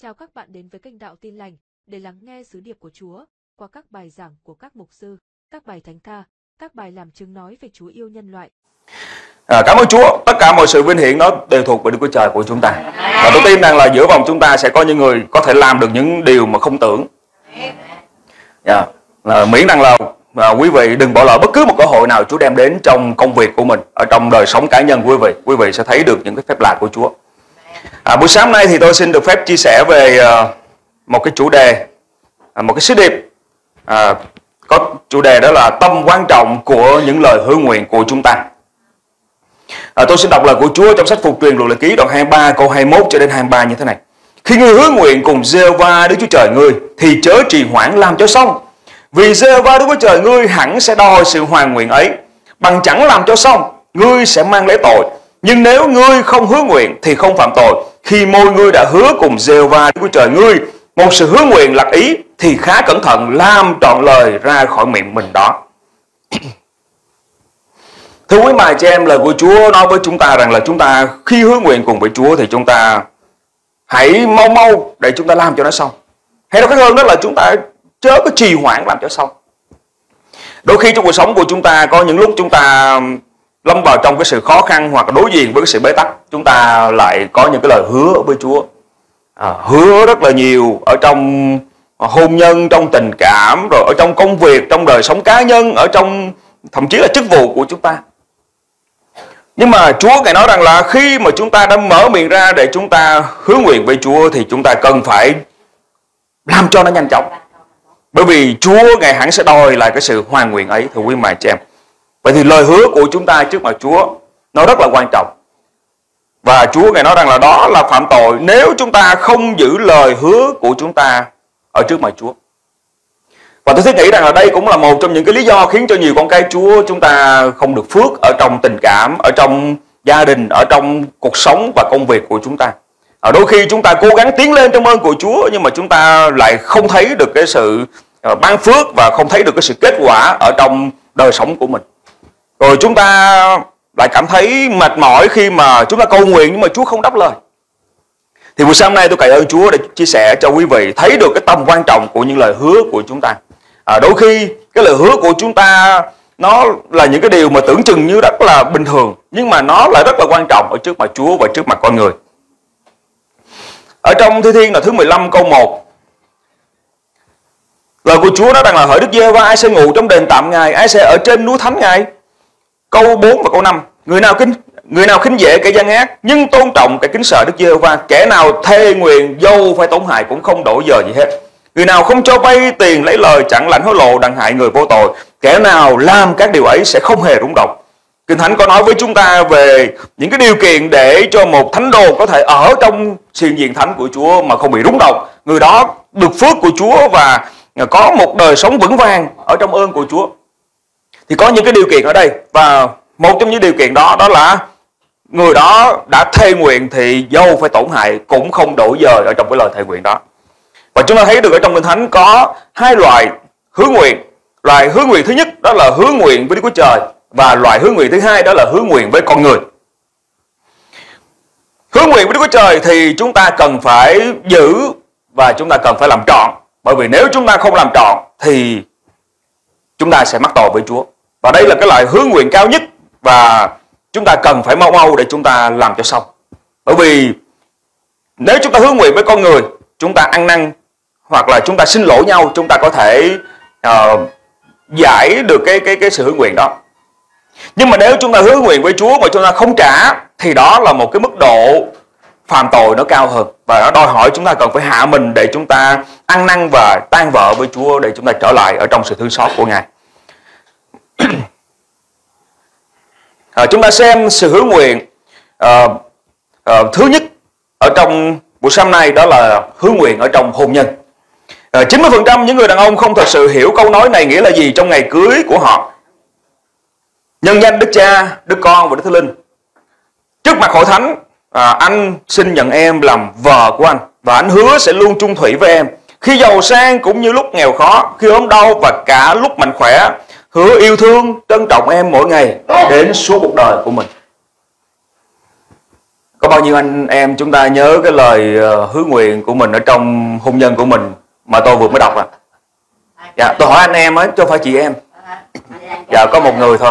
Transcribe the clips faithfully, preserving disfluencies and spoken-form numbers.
Chào các bạn đến với kênh Đạo Tin Lành để lắng nghe sứ điệp của Chúa qua các bài giảng của các mục sư, các bài thánh ca, các bài làm chứng nói về Chúa yêu nhân loại. À, cảm ơn Chúa, tất cả mọi sự vinh hiển đó đều thuộc về Đức Chúa Trời của chúng ta. Và tôi tin rằng là giữa vòng chúng ta sẽ có những người có thể làm được những điều mà không tưởng. Yeah. Là miễn rằng là à, quý vị đừng bỏ lỡ bất cứ một cơ hội nào Chúa đem đến trong công việc của mình, ở trong đời sống cá nhân của quý vị, quý vị sẽ thấy được những cái phép lạ của Chúa. À, buổi sáng nay thì tôi xin được phép chia sẻ về uh, một cái chủ đề, uh, một cái sứ điệp. Uh, có chủ đề đó là tầm quan trọng của những lời hứa nguyện của chúng ta. À, tôi xin đọc lời của Chúa trong sách Phục Truyền Luật Lệ Ký đoạn hai mươi ba câu hai mươi mốt cho đến hai mươi ba như thế này: Khi ngươi hứa nguyện cùng Giê-hô-va Đức Chúa Trời ngươi thì chớ trì hoãn làm cho xong, vì Giê-hô-va Đức Chúa Trời ngươi hẳn sẽ đòi sự hoàn nguyện ấy. Bằng chẳng làm cho xong, ngươi sẽ mang lấy tội. Nhưng nếu ngươi không hứa nguyện thì không phạm tội, khi môi ngươi đã hứa cùng Giê-hô-va Đức Chúa Trời ngươi một sự hứa nguyện lạc ý, thì khá cẩn thận làm trọn lời ra khỏi miệng mình đó. Thưa quý bà chị em, lời của Chúa nói với chúng ta rằng là chúng ta khi hứa nguyện cùng với Chúa thì chúng ta hãy mau mau để chúng ta làm cho nó xong. Hay nói khác hơn đó là chúng ta chớ có trì hoãn làm cho xong. Đôi khi trong cuộc sống của chúng ta có những lúc chúng ta lâm vào trong cái sự khó khăn hoặc đối diện với cái sự bế tắc, chúng ta lại có những cái lời hứa với Chúa. À, hứa rất là nhiều ở trong hôn nhân, trong tình cảm, rồi ở trong công việc, trong đời sống cá nhân, ở trong thậm chí là chức vụ của chúng ta. Nhưng mà Chúa Ngài nói rằng là khi mà chúng ta đã mở miệng ra để chúng ta hứa nguyện với Chúa thì chúng ta cần phải làm cho nó nhanh chóng. Bởi vì Chúa Ngài hẳn sẽ đòi lại cái sự hoàn nguyện ấy, thưa quý mẹ chị em. Vậy thì lời hứa của chúng ta trước mặt Chúa nó rất là quan trọng. Và Chúa Ngài nói rằng là đó là phạm tội nếu chúng ta không giữ lời hứa của chúng ta ở trước mặt Chúa. Và tôi thiết nghĩ rằng là đây cũng là một trong những cái lý do khiến cho nhiều con cái Chúa chúng ta không được phước ở trong tình cảm, ở trong gia đình, ở trong cuộc sống và công việc của chúng ta. Ở đôi khi chúng ta cố gắng tiến lên trong ơn của Chúa nhưng mà chúng ta lại không thấy được cái sự ban phước và không thấy được cái sự kết quả ở trong đời sống của mình. Rồi chúng ta lại cảm thấy mệt mỏi khi mà chúng ta cầu nguyện nhưng mà Chúa không đáp lời. Thì buổi sáng nay tôi cảm ơn Chúa để chia sẻ cho quý vị thấy được cái tầm quan trọng của những lời hứa của chúng ta. À, đôi khi cái lời hứa của chúng ta nó là những cái điều mà tưởng chừng như rất là bình thường, nhưng mà nó lại rất là quan trọng ở trước mặt Chúa và trước mặt con người. Ở trong Thi Thiên là thứ mười lăm câu một, lời của Chúa nói rằng là: Hỡi Đức Giê-hô-va, ai sẽ ngủ trong đền tạm Ngài, ai sẽ ở trên núi thánh Ngài. Câu bốn và câu năm, người nào kính người nào khinh dễ kẻ gian ác, nhưng tôn trọng kẻ kính sợ Đức Giê-hô-va. Kẻ nào thề nguyện dâu phải tổn hại cũng không đổi giờ gì hết. Người nào không cho vay tiền lấy lời, chẳng lãnh hối lộ đặng hại người vô tội. Kẻ nào làm các điều ấy sẽ không hề rung động. Kinh Thánh có nói với chúng ta về những cái điều kiện để cho một thánh đồ có thể ở trong siêu diện thánh của Chúa mà không bị rung động. Người đó được phước của Chúa và có một đời sống vững vàng ở trong ơn của Chúa. Thì có những cái điều kiện ở đây, và một trong những điều kiện đó đó là người đó đã thề nguyện thì dâu phải tổn hại cũng không đổi dời ở trong cái lời thề nguyện đó. Và chúng ta thấy được ở trong Kinh Thánh có hai loại hứa nguyện. Loại hứa nguyện thứ nhất đó là hứa nguyện với Đức Chúa Trời, và loại hứa nguyện thứ hai đó là hứa nguyện với con người. Hứa nguyện với Đức Chúa Trời thì chúng ta cần phải giữ và chúng ta cần phải làm trọn. Bởi vì nếu chúng ta không làm trọn thì chúng ta sẽ mắc tội với Chúa. Và đây là cái loại hứa nguyện cao nhất và chúng ta cần phải mau mau để chúng ta làm cho xong. Bởi vì nếu chúng ta hứa nguyện với con người, chúng ta ăn năn hoặc là chúng ta xin lỗi nhau, chúng ta có thể uh, giải được cái, cái, cái sự hứa nguyện đó. Nhưng mà nếu chúng ta hứa nguyện với Chúa mà chúng ta không trả thì đó là một cái mức độ phạm tội nó cao hơn. Và nó đòi hỏi chúng ta cần phải hạ mình để chúng ta ăn năn và tan vỡ với Chúa, để chúng ta trở lại ở trong sự thương xót của Ngài. À, chúng ta xem sự hứa nguyện à, à, thứ nhất ở trong buổi sáng nay, đó là hứa nguyện ở trong hôn nhân. à, chín mươi phần trăm những người đàn ông không thật sự hiểu câu nói này nghĩa là gì trong ngày cưới của họ. Nhân danh Đức Cha, Đức Con và Đức Thánh Linh, trước mặt hội thánh, à, anh xin nhận em làm vợ của anh, và anh hứa sẽ luôn chung thủy với em, khi giàu sang cũng như lúc nghèo khó, khi ốm đau và cả lúc mạnh khỏe. Hứa yêu thương, trân trọng em mỗi ngày đến suốt cuộc đời của mình. Có bao nhiêu anh em chúng ta nhớ cái lời hứa nguyện của mình ở trong hôn nhân của mình mà tôi vừa mới đọc à? Dạ, tôi hỏi anh em á, chứ không phải chị em. Dạ, có một người thôi.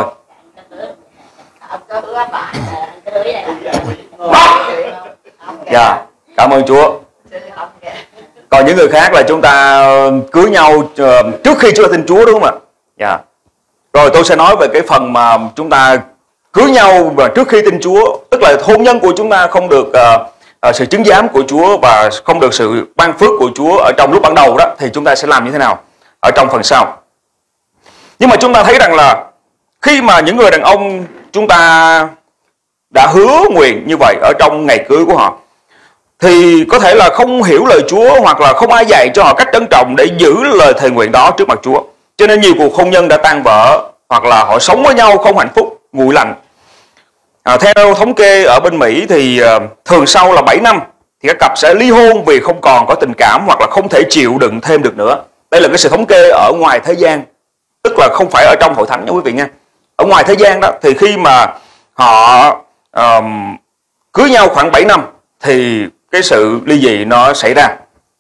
Dạ, cảm ơn Chúa. Còn những người khác là chúng ta cưới nhau trước khi chúng ta tin Chúa, đúng không ạ? Dạ. Rồi tôi sẽ nói về cái phần mà chúng ta cưới nhau và trước khi tin Chúa, tức là hôn nhân của chúng ta không được uh, uh, sự chứng giám của Chúa và không được sự ban phước của Chúa ở trong lúc ban đầu đó, thì chúng ta sẽ làm như thế nào ở trong phần sau. Nhưng mà chúng ta thấy rằng là khi mà những người đàn ông chúng ta đã hứa nguyện như vậy ở trong ngày cưới của họ, thì có thể là không hiểu lời Chúa hoặc là không ai dạy cho họ cách trân trọng để giữ lời thề nguyện đó trước mặt Chúa. Cho nên nhiều cuộc hôn nhân đã tan vỡ hoặc là họ sống với nhau không hạnh phúc, nguội lạnh. À, theo thống kê ở bên Mỹ thì uh, thường sau là bảy năm thì các cặp sẽ ly hôn vì không còn có tình cảm hoặc là không thể chịu đựng thêm được nữa. Đây là cái sự thống kê ở ngoài thế gian, tức là không phải ở trong hội thánh nha quý vị nha. Ở ngoài thế gian đó thì khi mà họ uh, cưới nhau khoảng bảy năm thì cái sự ly dị nó xảy ra.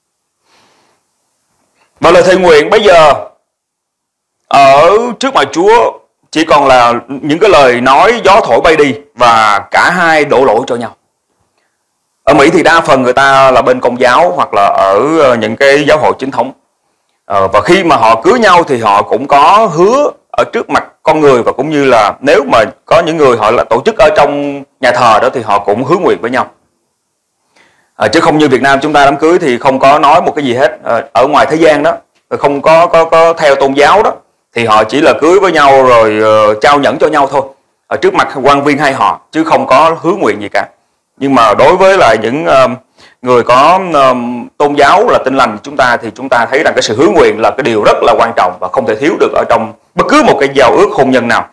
Và lời thề nguyện bây giờ ở trước mặt Chúa chỉ còn là những cái lời nói gió thổi bay đi và cả hai đổ lỗi cho nhau. Ở Mỹ thì đa phần người ta là bên Công giáo hoặc là ở những cái giáo hội chính thống. Ờ, và khi mà họ cưới nhau thì họ cũng có hứa ở trước mặt con người, và cũng như là nếu mà có những người họ là tổ chức ở trong nhà thờ đó thì họ cũng hứa nguyện với nhau. À, chứ không như Việt Nam chúng ta đám cưới thì không có nói một cái gì hết. À, ở ngoài thế gian đó không có có có theo tôn giáo đó thì họ chỉ là cưới với nhau rồi uh, trao nhẫn cho nhau thôi ở trước mặt quan viên hay họ, chứ không có hứa nguyện gì cả. Nhưng mà đối với lại những uh, người có uh, tôn giáo là Tin Lành chúng ta thì chúng ta thấy rằng cái sự hứa nguyện là cái điều rất là quan trọng và không thể thiếu được ở trong bất cứ một cái giao ước hôn nhân nào.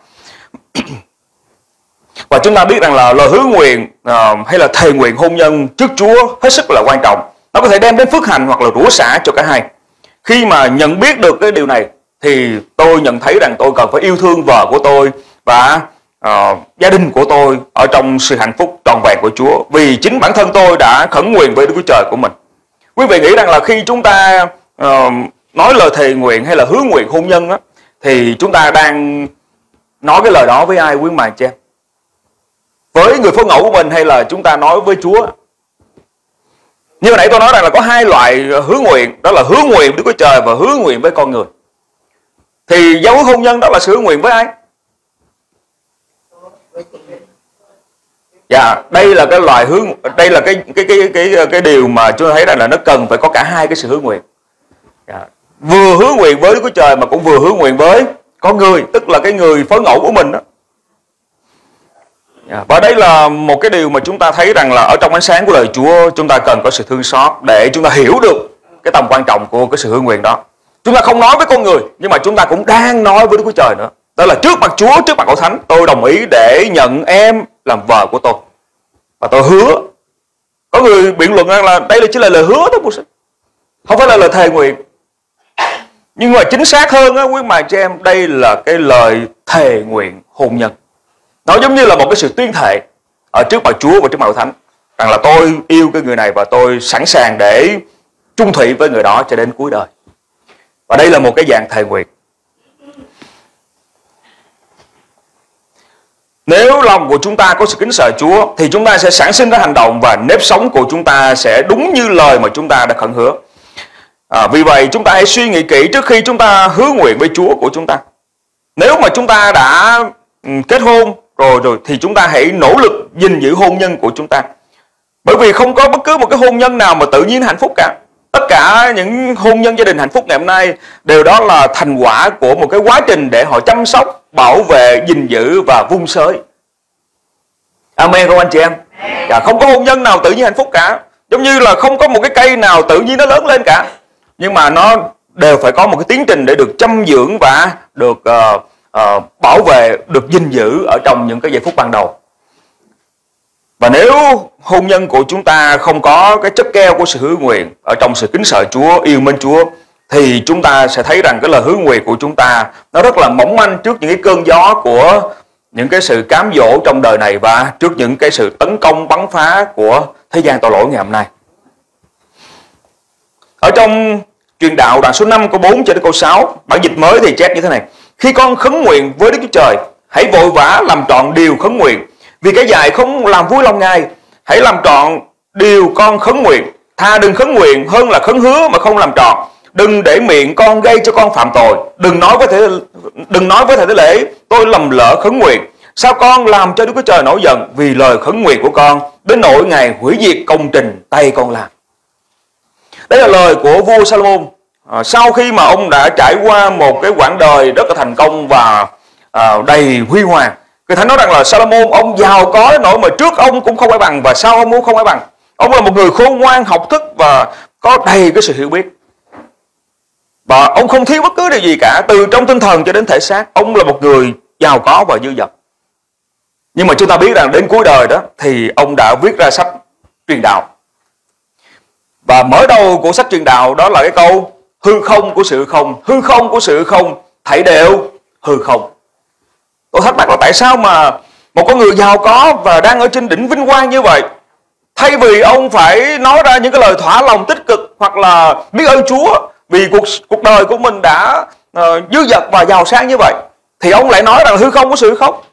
Và chúng ta biết rằng là lời hứa nguyện uh, hay là thề nguyện hôn nhân trước Chúa hết sức là quan trọng. Nó có thể đem đến phước hạnh hoặc là rủa xả cho cả hai. Khi mà nhận biết được cái điều này thì tôi nhận thấy rằng tôi cần phải yêu thương vợ của tôi và uh, gia đình của tôi ở trong sự hạnh phúc trọn vẹn của Chúa, vì chính bản thân tôi đã khẩn nguyện với Đức Chúa Trời của mình. Quý vị nghĩ rằng là khi chúng ta uh, nói lời thề nguyện hay là hứa nguyện hôn nhân á, thì chúng ta đang nói cái lời đó với ai quý vị chị em? Với người phối ngẫu của mình hay là chúng ta nói với Chúa? Như hồi nãy tôi nói rằng là có hai loại hứa nguyện, đó là hứa nguyện Đức Chúa Trời và hứa nguyện với con người. Thì giao ước hôn nhân đó là sự hứa nguyện với ai? Dạ, đây là cái loại hứa, đây là cái cái cái cái cái, cái điều mà chúng ta thấy rằng là nó cần phải có cả hai cái sự hứa nguyện. Dạ. Vừa hứa nguyện với Đức Chúa Trời mà cũng vừa hứa nguyện với con người, tức là cái người phối ngẫu của mình đó. Và đây là một cái điều mà chúng ta thấy rằng là ở trong ánh sáng của lời Chúa, chúng ta cần có sự thương xót để chúng ta hiểu được cái tầm quan trọng của cái sự hứa nguyện đó. Chúng ta không nói với con người, nhưng mà chúng ta cũng đang nói với Đức Chúa Trời nữa. Đó là trước mặt Chúa, trước mặt Hội Thánh, tôi đồng ý để nhận em làm vợ của tôi. Và tôi hứa. Có người biện luận rằng là đây là chỉ là lời hứa thôi, không phải là lời thề nguyện. Nhưng mà chính xác hơn á, quý bà chị em, đây là cái lời thề nguyện hôn nhân. Nó giống như là một cái sự tuyên thệ ở trước mặt Chúa và trước mặt Hội Thánh rằng là tôi yêu cái người này và tôi sẵn sàng để chung thủy với người đó cho đến cuối đời. Và đây là một cái dạng thề nguyện. Nếu lòng của chúng ta có sự kính sợ Chúa thì chúng ta sẽ sản sinh ra hành động và nếp sống của chúng ta sẽ đúng như lời mà chúng ta đã khẩn hứa. À, vì vậy chúng ta hãy suy nghĩ kỹ trước khi chúng ta hứa nguyện với Chúa của chúng ta. Nếu mà chúng ta đã kết hôn rồi rồi thì chúng ta hãy nỗ lực gìn giữ hôn nhân của chúng ta. Bởi vì không có bất cứ một cái hôn nhân nào mà tự nhiên hạnh phúc cả. Tất cả những hôn nhân gia đình hạnh phúc ngày hôm nay đều đó là thành quả của một cái quá trình để họ chăm sóc, bảo vệ, gìn giữ và vun sới. Amen không anh chị em? Dạ, không có hôn nhân nào tự nhiên hạnh phúc cả. Giống như là không có một cái cây nào tự nhiên nó lớn lên cả. Nhưng mà nó đều phải có một cái tiến trình để được chăm dưỡng và được uh, uh, bảo vệ, được gìn giữ ở trong những cái giây phút ban đầu. Và nếu hôn nhân của chúng ta không có cái chất keo của sự hứa nguyện ở trong sự kính sợ Chúa, yêu mến Chúa, thì chúng ta sẽ thấy rằng cái lời hứa nguyện của chúng ta nó rất là mỏng manh trước những cái cơn gió của những cái sự cám dỗ trong đời này và trước những cái sự tấn công bắn phá của thế gian tội lỗi ngày hôm nay. Ở trong truyền đạo đoạn số năm câu bốn cho đến câu sáu, bản dịch mới thì chép như thế này: khi con khấn nguyện với Đức Chúa Trời, hãy vội vã làm trọn điều khấn nguyện, vì kẻ dại không làm vui lòng Ngài. Hãy làm trọn điều con khấn nguyện, thà đừng khấn nguyện hơn là khấn hứa mà không làm trọn. Đừng để miệng con gây cho con phạm tội. Đừng nói với thể đừng nói với thầy tế lễ, tôi lầm lỡ khấn nguyện. Sao con làm cho Đức Chúa Trời nổi giận vì lời khấn nguyện của con, đến nỗi Ngài hủy diệt công trình tay con làm. Đây là lời của vua Salomon à, sau khi mà ông đã trải qua một cái quãng đời rất là thành công và à, đầy huy hoàng. Người ta nói rằng là Salomon ông giàu có đến nỗi mà trước ông cũng không ai bằng và sau ông cũng không ai bằng. Ông là một người khôn ngoan, học thức và có đầy cái sự hiểu biết. Và ông không thiếu bất cứ điều gì cả, từ trong tinh thần cho đến thể xác. Ông là một người giàu có và dư dật. Nhưng mà chúng ta biết rằng đến cuối đời đó thì ông đã viết ra sách truyền đạo. Và mở đầu của sách truyền đạo đó là cái câu hư không của sự không, hư không của sự không, thảy đều hư không. Tôi thắc mắc là tại sao mà một con người giàu có và đang ở trên đỉnh vinh quang như vậy, thay vì ông phải nói ra những cái lời thỏa lòng tích cực hoặc là biết ơn Chúa vì cuộc cuộc đời của mình đã uh, dư dật và giàu sang như vậy, thì ông lại nói rằng hư không của sự không.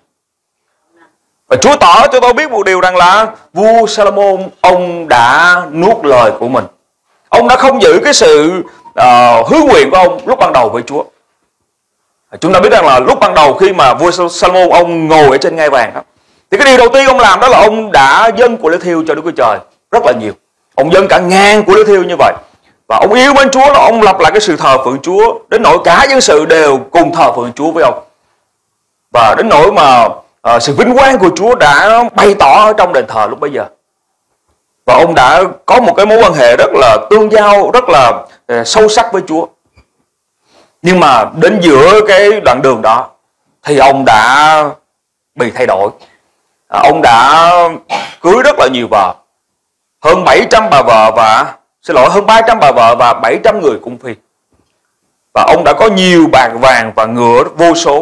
Và Chúa tỏ cho tôi biết một điều rằng là vua Salomon ông đã nuốt lời của mình. Ông đã không giữ cái sự uh, hứa nguyện của ông lúc ban đầu với Chúa. Chúng ta biết rằng là lúc ban đầu khi mà vua Salomon ông ngồi ở trên ngai vàng đó, thì cái điều đầu tiên ông làm đó là ông đã dâng của lễ thiêu cho Đức Chúa Trời rất là nhiều. Ông dâng cả ngàn của lễ thiêu như vậy. Và ông yêu mến Chúa, là ông lập lại cái sự thờ phượng Chúa, đến nỗi cả dân sự đều cùng thờ phượng Chúa với ông. Và đến nỗi mà uh, sự vinh quang của Chúa đã bày tỏ ở trong đền thờ lúc bấy giờ. Và ông đã có một cái mối quan hệ rất là tương giao, rất là uh, sâu sắc với Chúa. Nhưng mà đến giữa cái đoạn đường đó thì ông đã bị thay đổi. À, ông đã cưới rất là nhiều vợ, hơn bảy trăm bà vợ và xin lỗi hơn ba trăm bà vợ và bảy trăm người cung phi. Và ông đã có nhiều bạc vàng và ngựa vô số.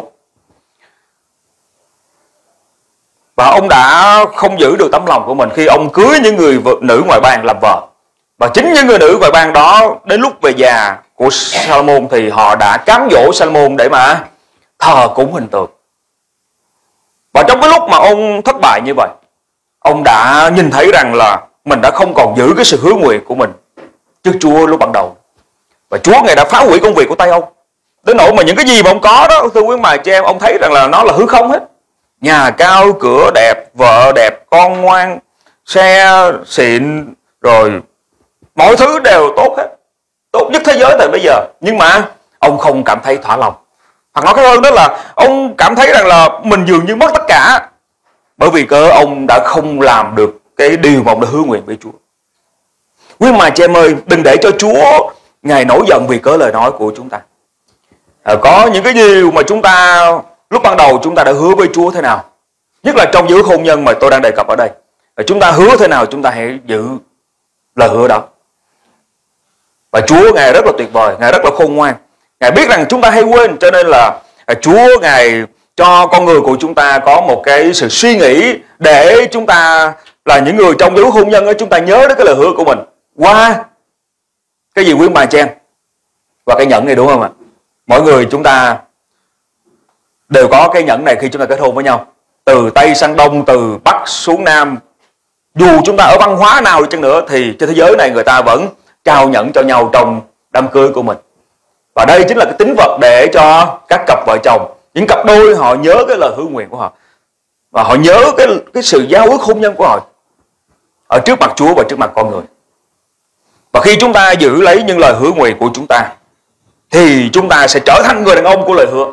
Và ông đã không giữ được tấm lòng của mình khi ông cưới những người vợ, nữ ngoại bang làm vợ. Và chính những người nữ ngoại bang đó đến lúc về già của Salomon thì họ đã cám dỗ Salomon để mà thờ cúng hình tượng. Và trong cái lúc mà ông thất bại như vậy, ông đã nhìn thấy rằng là mình đã không còn giữ cái sự hứa nguyện của mình trước Chúa lúc ban đầu. Và Chúa Ngài đã phá hủy công việc của tay ông. Đến nỗi mà những cái gì mà ông có đó, thưa quý bà chị em, ông thấy rằng là nó là hư không hết. Nhà cao, cửa đẹp, vợ đẹp, con ngoan, xe xịn, rồi mọi thứ đều tốt hết, tốt nhất thế giới thời bây giờ. Nhưng mà ông không cảm thấy thỏa lòng. Hoặc nói khác hơn đó là ông cảm thấy rằng là mình dường như mất tất cả, bởi vì cớ ông đã không làm được cái điều mà ông đã hứa nguyện với Chúa. Quý mà chị em ơi, đừng để cho Chúa Ngài nổi giận vì cớ lời nói của chúng ta. À, có những cái điều mà chúng ta lúc ban đầu chúng ta đã hứa với Chúa thế nào, nhất là trong giữa hôn nhân mà tôi đang đề cập ở đây. À, chúng ta hứa thế nào chúng ta hãy giữ lời hứa đó. Và Chúa Ngài rất là tuyệt vời, Ngài rất là khôn ngoan. Ngài biết rằng chúng ta hay quên, cho nên là Chúa Ngài cho con người của chúng ta có một cái sự suy nghĩ để chúng ta là những người trong giữa hôn nhân ấy, chúng ta nhớ đến cái lời hứa của mình qua cái gì quý bà chị em, và cái nhẫn này, đúng không ạ? Mỗi người chúng ta đều có cái nhẫn này khi chúng ta kết hôn với nhau. Từ Tây sang Đông, từ Bắc xuống Nam, dù chúng ta ở văn hóa nào đi chăng nữa thì trên thế giới này người ta vẫn trao nhẫn cho nhau trong đám cưới của mình. Và đây chính là cái tín vật để cho các cặp vợ chồng, những cặp đôi họ nhớ cái lời hứa nguyện của họ, và họ nhớ cái, cái sự giao ước hôn nhân của họ ở trước mặt Chúa và trước mặt con người. Và khi chúng ta giữ lấy những lời hứa nguyện của chúng ta thì chúng ta sẽ trở thành người đàn ông của lời hứa.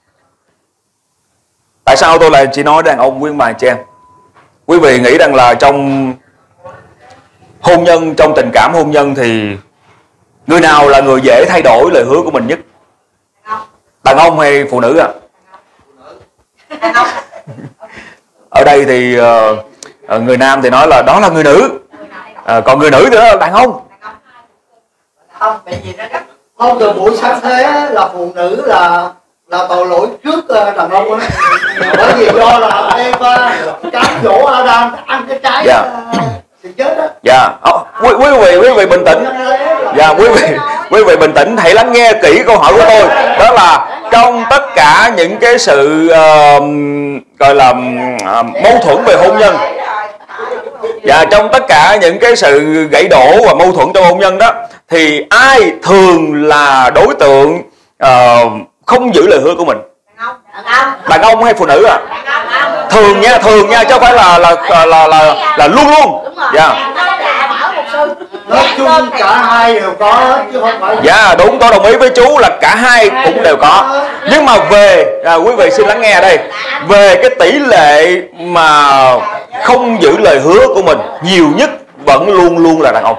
Tại sao tôi lại chỉ nói đàn ông quý bà chị em? Quý vị nghĩ rằng là trong hôn nhân, trong tình cảm hôn nhân thì người nào là người dễ thay đổi lời hứa của mình nhất? Đàn ông hay phụ nữ ạ? À? Ở đây thì uh, người nam thì nói là đó là người nữ, uh, còn người nữ thì đó là đàn ông. Không, tại vì nó rất không, từ buổi sáng thế là phụ nữ là là tội lỗi trước đàn ông đó. Bởi vì do là em cám dỗ Adam ăn cái trái dạ. thì chết đó. Dạ. Oh, quý, quý vị quý vị bình tĩnh. Dạ, quý vị quý vị bình tĩnh, hãy lắng nghe kỹ câu hỏi của tôi. Đó là trong tất cả những cái sự uh, gọi là uh, mâu thuẫn về hôn nhân. Dạ, trong tất cả những cái sự gãy đổ và mâu thuẫn trong hôn nhân đó, thì ai thường là đối tượng uh, không giữ lời hứa của mình? Đàn ông hay phụ nữ à? Thường nha, thường nha, chứ không phải là là là là là, là luôn luôn. Dạ. Nói chung cả hai đều có chứ không phải. Dạ đúng, tôi đồng ý với chú là cả hai cũng đều có. Nhưng mà về à, quý vị xin lắng nghe đây, về cái tỷ lệ mà không giữ lời hứa của mình nhiều nhất vẫn luôn luôn là đàn ông.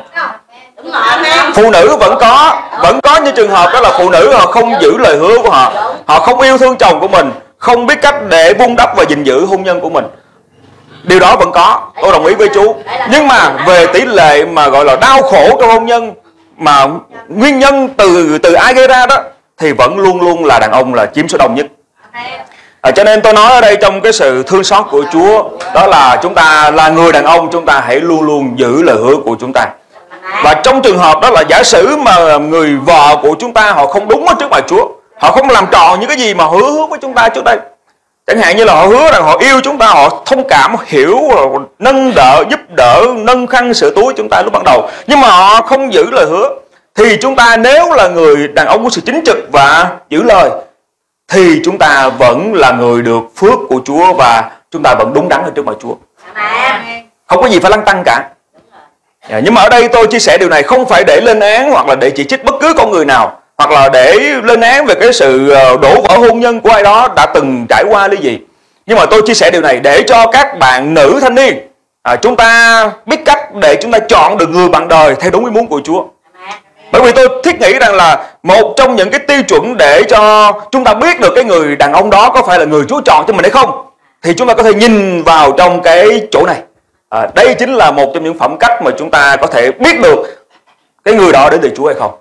Phụ nữ vẫn có, vẫn có những trường hợp đó là phụ nữ họ không giữ lời hứa của họ, họ không yêu thương chồng của mình, không biết cách để vun đắp và gìn giữ hôn nhân của mình. Điều đó vẫn có, tôi đồng ý với chú. Nhưng mà về tỷ lệ mà gọi là đau khổ trong hôn nhân, mà nguyên nhân từ từ ai gây ra đó, thì vẫn luôn luôn là đàn ông là chiếm số đông nhất. À, cho nên tôi nói ở đây trong cái sự thương xót của Chúa, đó là chúng ta là người đàn ông, chúng ta hãy luôn luôn giữ lời hứa của chúng ta. Và trong trường hợp đó là giả sử mà người vợ của chúng ta họ không đúng ở trước mặt Chúa, họ không làm tròn những cái gì mà hứa hứa với chúng ta trước đây. Chẳng hạn như là họ hứa rằng họ yêu chúng ta, họ thông cảm, hiểu, nâng đỡ, giúp đỡ, nâng khăn sửa túi chúng ta lúc ban đầu, nhưng mà họ không giữ lời hứa, thì chúng ta nếu là người đàn ông có sự chính trực và giữ lời, thì chúng ta vẫn là người được phước của Chúa và chúng ta vẫn đúng đắn ở trước mặt Chúa. Không có gì phải lăn tăng cả. Nhưng mà ở đây tôi chia sẻ điều này không phải để lên án hoặc là để chỉ trích bất cứ con người nào, hoặc là để lên án về cái sự đổ vỡ hôn nhân của ai đó đã từng trải qua lý gì. Nhưng mà tôi chia sẻ điều này để cho các bạn nữ thanh niên, à, chúng ta biết cách để chúng ta chọn được người bạn đời theo đúng ý muốn của Chúa. Bởi vì tôi thiết nghĩ rằng là một trong những cái tiêu chuẩn để cho chúng ta biết được cái người đàn ông đó có phải là người Chúa chọn cho mình hay không, thì chúng ta có thể nhìn vào trong cái chỗ này. À, đây chính là một trong những phẩm cách mà chúng ta có thể biết được cái người đó đến từ Chúa hay không.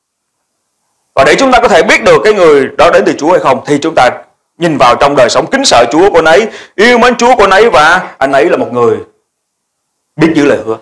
Và để chúng ta có thể biết được cái người đó đến từ Chúa hay không, thì chúng ta nhìn vào trong đời sống kính sợ Chúa của anh ấy, yêu mến Chúa của anh ấy, và anh ấy là một người biết giữ lời hứa.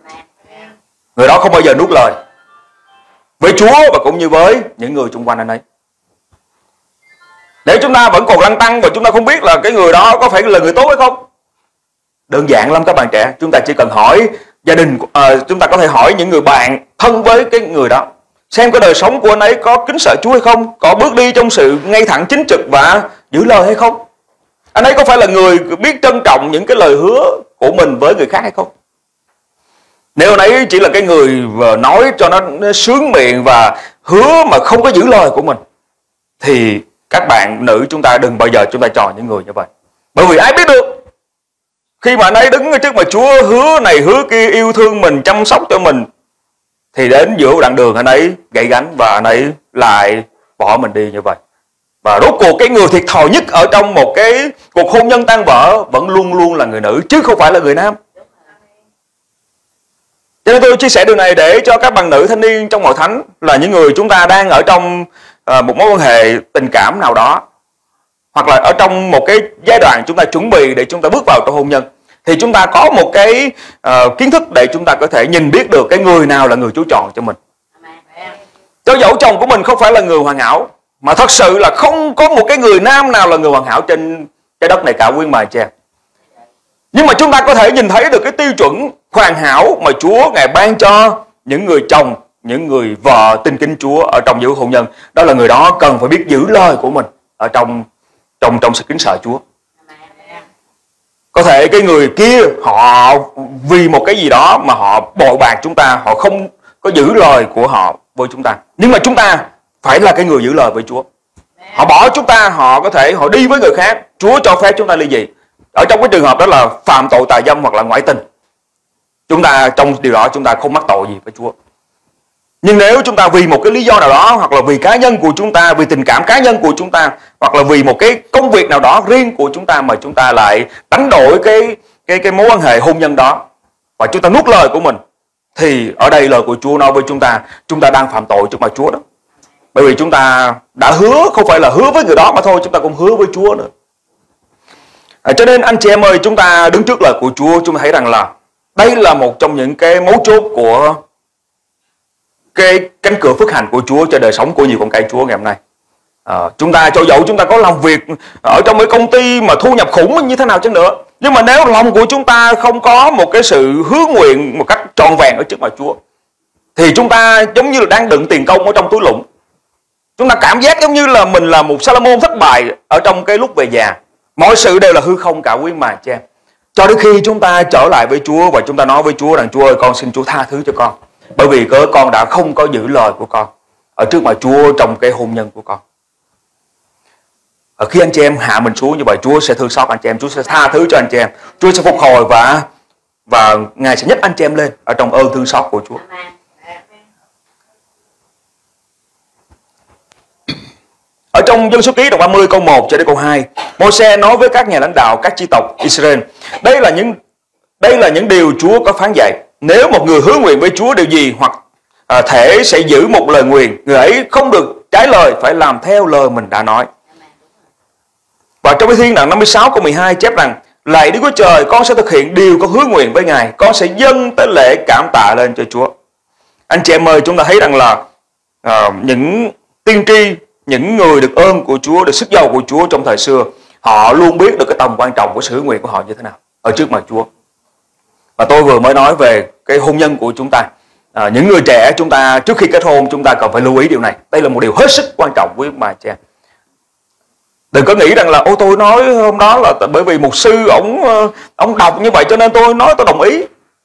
Người đó không bao giờ nuốt lời với Chúa và cũng như với những người xung quanh anh ấy. Nếu chúng ta vẫn còn lăn tăn và chúng ta không biết là cái người đó có phải là người tốt hay không, đơn giản lắm các bạn trẻ. Chúng ta chỉ cần hỏi gia đình, à, chúng ta có thể hỏi những người bạn thân với cái người đó, xem cái đời sống của anh ấy có kính sợ Chúa hay không, có bước đi trong sự ngay thẳng chính trực và giữ lời hay không. Anh ấy có phải là người biết trân trọng những cái lời hứa của mình với người khác hay không. Nếu anh ấy chỉ là cái người nói cho nó, nó sướng miệng và hứa mà không có giữ lời của mình, thì các bạn nữ chúng ta đừng bao giờ chúng ta chọn những người như vậy. Bởi vì ai biết được, khi mà anh ấy đứng trước mặt Chúa hứa này hứa kia, yêu thương mình, chăm sóc cho mình, thì đến giữa đoạn đường anh ấy gãy gánh và anh ấy lại bỏ mình đi như vậy. Và rốt cuộc cái người thiệt thòi nhất ở trong một cái cuộc hôn nhân tan vỡ vẫn luôn luôn là người nữ, chứ không phải là người nam. Cho nên tôi chia sẻ điều này để cho các bạn nữ thanh niên trong hội thánh, là những người chúng ta đang ở trong uh, một mối quan hệ tình cảm nào đó, hoặc là ở trong một cái giai đoạn chúng ta chuẩn bị để chúng ta bước vào trong hôn nhân, thì chúng ta có một cái uh, kiến thức để chúng ta có thể nhìn biết được cái người nào là người Chúa chọn cho mình. Cho dẫu chồng của mình không phải là người hoàn hảo, mà thật sự là không có một cái người nam nào là người hoàn hảo trên trái đất này cả, quý mài cha. Nhưng mà chúng ta có thể nhìn thấy được cái tiêu chuẩn hoàn hảo mà Chúa Ngài ban cho những người chồng, những người vợ tin kính Chúa ở trong giữ hôn nhân. Đó là người đó cần phải biết giữ lời của mình ở trong trong trong sự kính sợ Chúa. Có thể cái người kia họ vì một cái gì đó mà họ bội bạc chúng ta, họ không có giữ lời của họ với chúng ta. Nhưng mà chúng ta phải là cái người giữ lời với Chúa. Họ bỏ chúng ta, họ có thể họ đi với người khác, Chúa cho phép chúng ta ly dị. Ở trong cái trường hợp đó là phạm tội tà dâm hoặc là ngoại tình, chúng ta trong điều đó chúng ta không mắc tội gì với Chúa. Nhưng nếu chúng ta vì một cái lý do nào đó, hoặc là vì cá nhân của chúng ta, vì tình cảm cá nhân của chúng ta, hoặc là vì một cái công việc nào đó riêng của chúng ta mà chúng ta lại đánh đổi cái cái cái mối quan hệ hôn nhân đó, và chúng ta nuốt lời của mình, thì ở đây lời của Chúa nói với chúng ta, chúng ta đang phạm tội trước mặt Chúa đó. Bởi vì chúng ta đã hứa, không phải là hứa với người đó mà thôi, chúng ta cũng hứa với Chúa nữa. À, cho nên anh chị em ơi, chúng ta đứng trước lời của Chúa, chúng ta thấy rằng là đây là một trong những cái mấu chốt của cái cánh cửa phước hạnh của Chúa cho đời sống của nhiều con cái Chúa ngày hôm nay. À, chúng ta cho dẫu chúng ta có làm việc ở trong cái công ty mà thu nhập khủng như thế nào chăng nữa, nhưng mà nếu lòng của chúng ta không có một cái sự hứa nguyện một cách trọn vẹn ở trước mặt Chúa, thì chúng ta giống như là đang đựng tiền công ở trong túi lũng. Chúng ta cảm giác giống như là mình là một Salomon thất bại ở trong cái lúc về già. Mọi sự đều là hư không cả quý mà chị em. Cho đến khi chúng ta trở lại với Chúa và chúng ta nói với Chúa rằng Chúa ơi, con xin Chúa tha thứ cho con, bởi vì cớ con đã không có giữ lời của con ở trước mặt Chúa trong cái hôn nhân của con. Ở khi anh chị em hạ mình xuống như vậy, Chúa sẽ thương xót anh chị em, Chúa sẽ tha thứ cho anh chị em, Chúa sẽ phục hồi và và Ngài sẽ nhấc anh chị em lên ở trong ơn thương xót của Chúa. Ở trong Dân Số Ký đoạn ba mươi câu một cho đến câu hai, Môi-se nói với các nhà lãnh đạo các chi tộc Israel: Đây là những đây là những điều Chúa có phán dạy. Nếu một người hứa nguyện với Chúa điều gì hoặc à, thể sẽ giữ một lời nguyền, người ấy không được trái lời, phải làm theo lời mình đã nói. Và trong Thi Thiên đoạn năm mươi sáu câu mười hai chép rằng: Lạy Đức Chúa Trời, con sẽ thực hiện điều có hứa nguyện với Ngài, con sẽ dâng tới lễ cảm tạ lên cho Chúa. Anh chị em ơi, chúng ta thấy rằng là à, những tiên tri, những người được ơn của Chúa, được sức giàu của Chúa trong thời xưa, họ luôn biết được cái tầm quan trọng của sự hứa nguyện của họ như thế nào ở trước mặt Chúa. Và tôi vừa mới nói về cái hôn nhân của chúng ta. À, những người trẻ chúng ta trước khi kết hôn chúng ta cần phải lưu ý điều này. Đây là một điều hết sức quan trọng với bà cha. Đừng có nghĩ rằng là ô tôi nói hôm đó là bởi vì mục sư ổng ổng đọc như vậy cho nên tôi nói tôi đồng ý.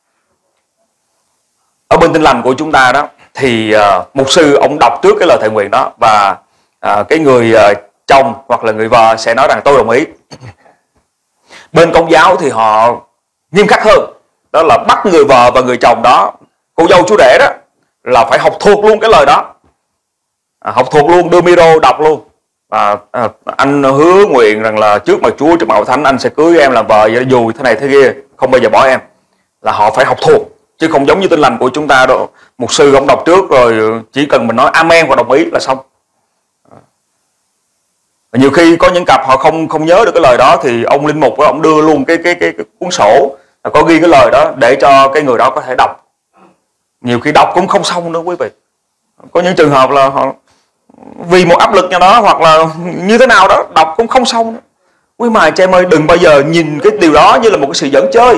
Ở bên Tin Lành của chúng ta đó thì uh, mục sư ổng đọc trước cái lời thệ nguyện đó và uh, cái người uh, chồng hoặc là người vợ sẽ nói rằng tôi đồng ý. Bên Công giáo thì họ nghiêm khắc hơn, đó là bắt người vợ và người chồng đó, cô dâu chú rể đó, là phải học thuộc luôn cái lời đó, à, học thuộc luôn, đưa micro đọc luôn. À, à, anh hứa nguyện rằng là trước mặt Chúa, trước mặt Hội Thánh, anh sẽ cưới em làm vợ dù thế này thế kia, không bao giờ bỏ em. Là họ phải học thuộc, chứ không giống như Tin Lành của chúng ta đó, mục sư ông đọc trước rồi chỉ cần mình nói amen hoặc đồng ý là xong. À, nhiều khi có những cặp họ không không nhớ được cái lời đó thì ông linh mục đó, ông đưa luôn cái cái cái, cái cuốn sổ có ghi cái lời đó để cho cái người đó có thể đọc. Nhiều khi đọc cũng không xong nữa quý vị. Có những trường hợp là họ vì một áp lực nào đó hoặc là như thế nào đó đọc cũng không xong nữa. Quý mà chị em ơi, đừng bao giờ nhìn cái điều đó như là một cái sự giỡn chơi.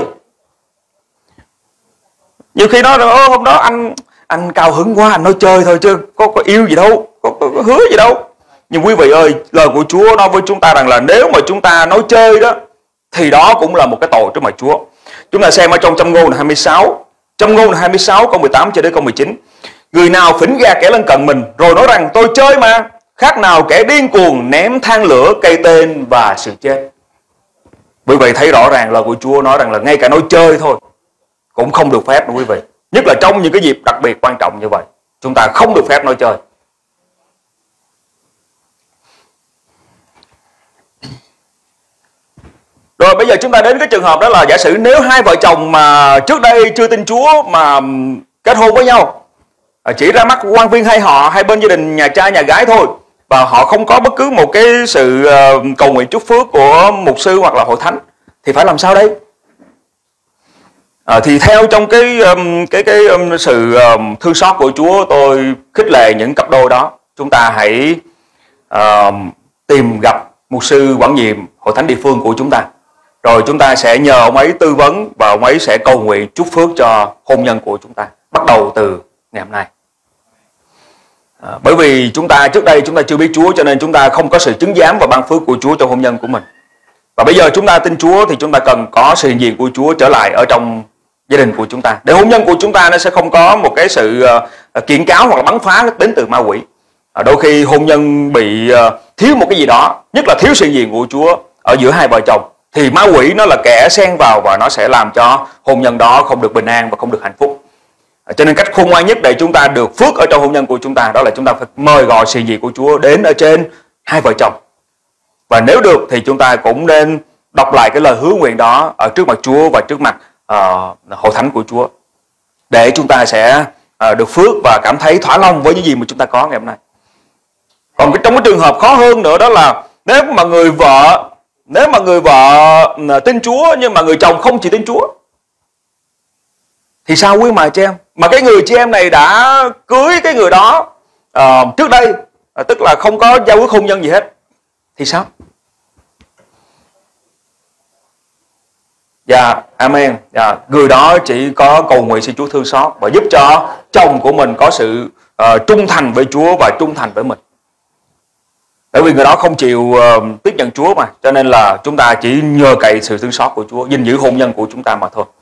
Nhiều khi nói là hôm đó anh anh cao hứng quá, anh nói chơi thôi chứ có có yêu gì đâu, có, có, có hứa gì đâu. Nhưng quý vị ơi, lời của Chúa nói với chúng ta rằng là nếu mà chúng ta nói chơi đó thì đó cũng là một cái tội trước mặt Chúa. Chúng ta xem ở trong Châm Ngôn hai mươi sáu, Châm Ngôn hai mươi sáu câu mười tám cho đến câu mười chín. Người nào phỉnh gạt kẻ lân cận mình rồi nói rằng tôi chơi mà, khác nào kẻ điên cuồng ném than lửa, cây tên và sự chết. Quý vị thấy rõ ràng lời của Chúa nói rằng là ngay cả nói chơi thôi cũng không được phép đâu quý vị. Nhất là trong những cái dịp đặc biệt quan trọng như vậy, chúng ta không được phép nói chơi. Rồi bây giờ chúng ta đến cái trường hợp đó là giả sử nếu hai vợ chồng mà trước đây chưa tin Chúa mà kết hôn với nhau, chỉ ra mắt quan viên hay họ, hai bên gia đình nhà trai nhà gái thôi, và họ không có bất cứ một cái sự cầu nguyện chúc phước của mục sư hoặc là hội thánh, thì phải làm sao đây? À, thì theo trong cái cái cái sự thương xót của Chúa, tôi khích lệ những cặp đôi đó, chúng ta hãy uh, tìm gặp mục sư quản nhiệm hội thánh địa phương của chúng ta, rồi chúng ta sẽ nhờ ông ấy tư vấn và ông ấy sẽ cầu nguyện chúc phước cho hôn nhân của chúng ta bắt đầu từ ngày hôm nay. À, bởi vì chúng ta trước đây chúng ta chưa biết Chúa cho nên chúng ta không có sự chứng giám và ban phước của Chúa trong hôn nhân của mình. Và bây giờ chúng ta tin Chúa thì chúng ta cần có sự hiện diện của Chúa trở lại ở trong gia đình của chúng ta, để hôn nhân của chúng ta nó sẽ không có một cái sự uh, kiện cáo hoặc là bắn phá đến từ ma quỷ. À, đôi khi hôn nhân bị uh, thiếu một cái gì đó, nhất là thiếu sự hiện diện của Chúa ở giữa hai vợ chồng, thì ma quỷ nó là kẻ xen vào và nó sẽ làm cho hôn nhân đó không được bình an và không được hạnh phúc. À, cho nên cách khôn ngoan nhất để chúng ta được phước ở trong hôn nhân của chúng ta đó là chúng ta phải mời gọi sự hiện diện của Chúa đến ở trên hai vợ chồng. Và nếu được thì chúng ta cũng nên đọc lại cái lời hứa nguyện đó ở trước mặt Chúa và trước mặt uh, hội thánh của Chúa, để chúng ta sẽ uh, được phước và cảm thấy thỏa lòng với những gì mà chúng ta có ngày hôm nay. Còn trong cái trường hợp khó hơn nữa đó là nếu mà người vợ nếu mà người vợ tin Chúa nhưng mà người chồng không chỉ tin Chúa thì sao quý mà chị em? Mà cái người chị em này đã cưới cái người đó uh, trước đây, uh, tức là không có giao ước hôn nhân gì hết, thì sao? Dạ, amen. Dạ, người đó chỉ có cầu nguyện xin Chúa thương xót và giúp cho chồng của mình có sự uh, trung thành với Chúa và trung thành với mình. Bởi vì người đó không chịu uh, tiếp nhận Chúa mà, cho nên là chúng ta chỉ nhờ cậy sự thương xót của Chúa, gìn giữ hôn nhân của chúng ta mà thôi.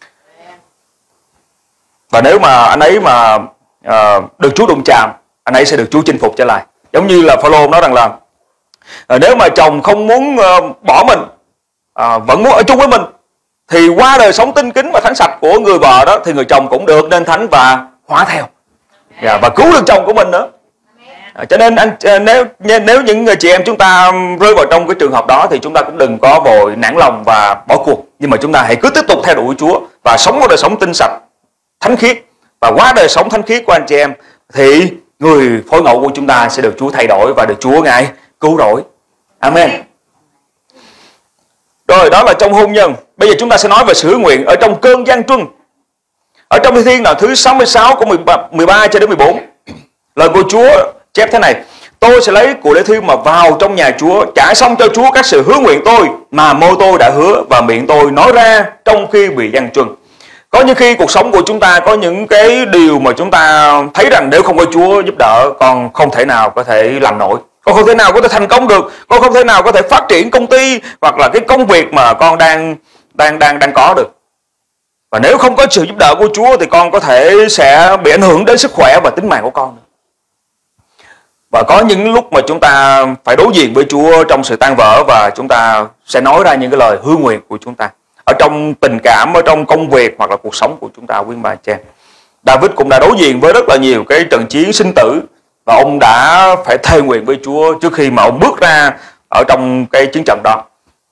Và nếu mà anh ấy mà uh, được Chúa đụng chạm, anh ấy sẽ được Chúa chinh phục trở lại. Giống như là Phaolô nói rằng là uh, nếu mà chồng không muốn uh, bỏ mình, uh, vẫn muốn ở chung với mình, thì qua đời sống tinh kính và thánh sạch của người vợ đó thì người chồng cũng được nên thánh và hóa theo, yeah, và cứu được chồng của mình nữa. À, cho nên anh nếu nếu những người chị em chúng ta rơi vào trong cái trường hợp đó thì chúng ta cũng đừng có vội nản lòng và bỏ cuộc, nhưng mà chúng ta hãy cứ tiếp tục theo đuổi Chúa và sống một đời sống tinh sạch, thánh khiết, và qua đời sống thánh khiết của anh chị em thì người phối ngẫu của chúng ta sẽ được Chúa thay đổi và được Chúa Ngài cứu rỗi. Amen. Rồi, đó là trong hôn nhân. Bây giờ chúng ta sẽ nói về sự hứa nguyện ở trong cơn gian truân. Ở trong Thi Thiên là thứ sáu mươi sáu của mười ba cho đến mười bốn. Lời của Chúa chép thế này: tôi sẽ lấy của lễ thiêu mà vào trong nhà Chúa, trả xong cho Chúa các sự hứa nguyện tôi mà môi tôi đã hứa và miệng tôi nói ra trong khi bị gian truân. Có những khi cuộc sống của chúng ta có những cái điều mà chúng ta thấy rằng nếu không có Chúa giúp đỡ, con không thể nào có thể làm nổi, con không thể nào có thể thành công được, con không thể nào có thể phát triển công ty hoặc là cái công việc mà con đang đang đang đang có được. Và nếu không có sự giúp đỡ của Chúa thì con có thể sẽ bị ảnh hưởng đến sức khỏe và tính mạng của con. Và có những lúc mà chúng ta phải đối diện với Chúa trong sự tan vỡ, và chúng ta sẽ nói ra những cái lời hứa nguyện của chúng ta ở trong tình cảm, ở trong công việc hoặc là cuộc sống của chúng ta, quý bà cha. David cũng đã đối diện với rất là nhiều cái trận chiến sinh tử, và ông đã phải thề nguyện với Chúa trước khi mà ông bước ra ở trong cái chiến trận đó.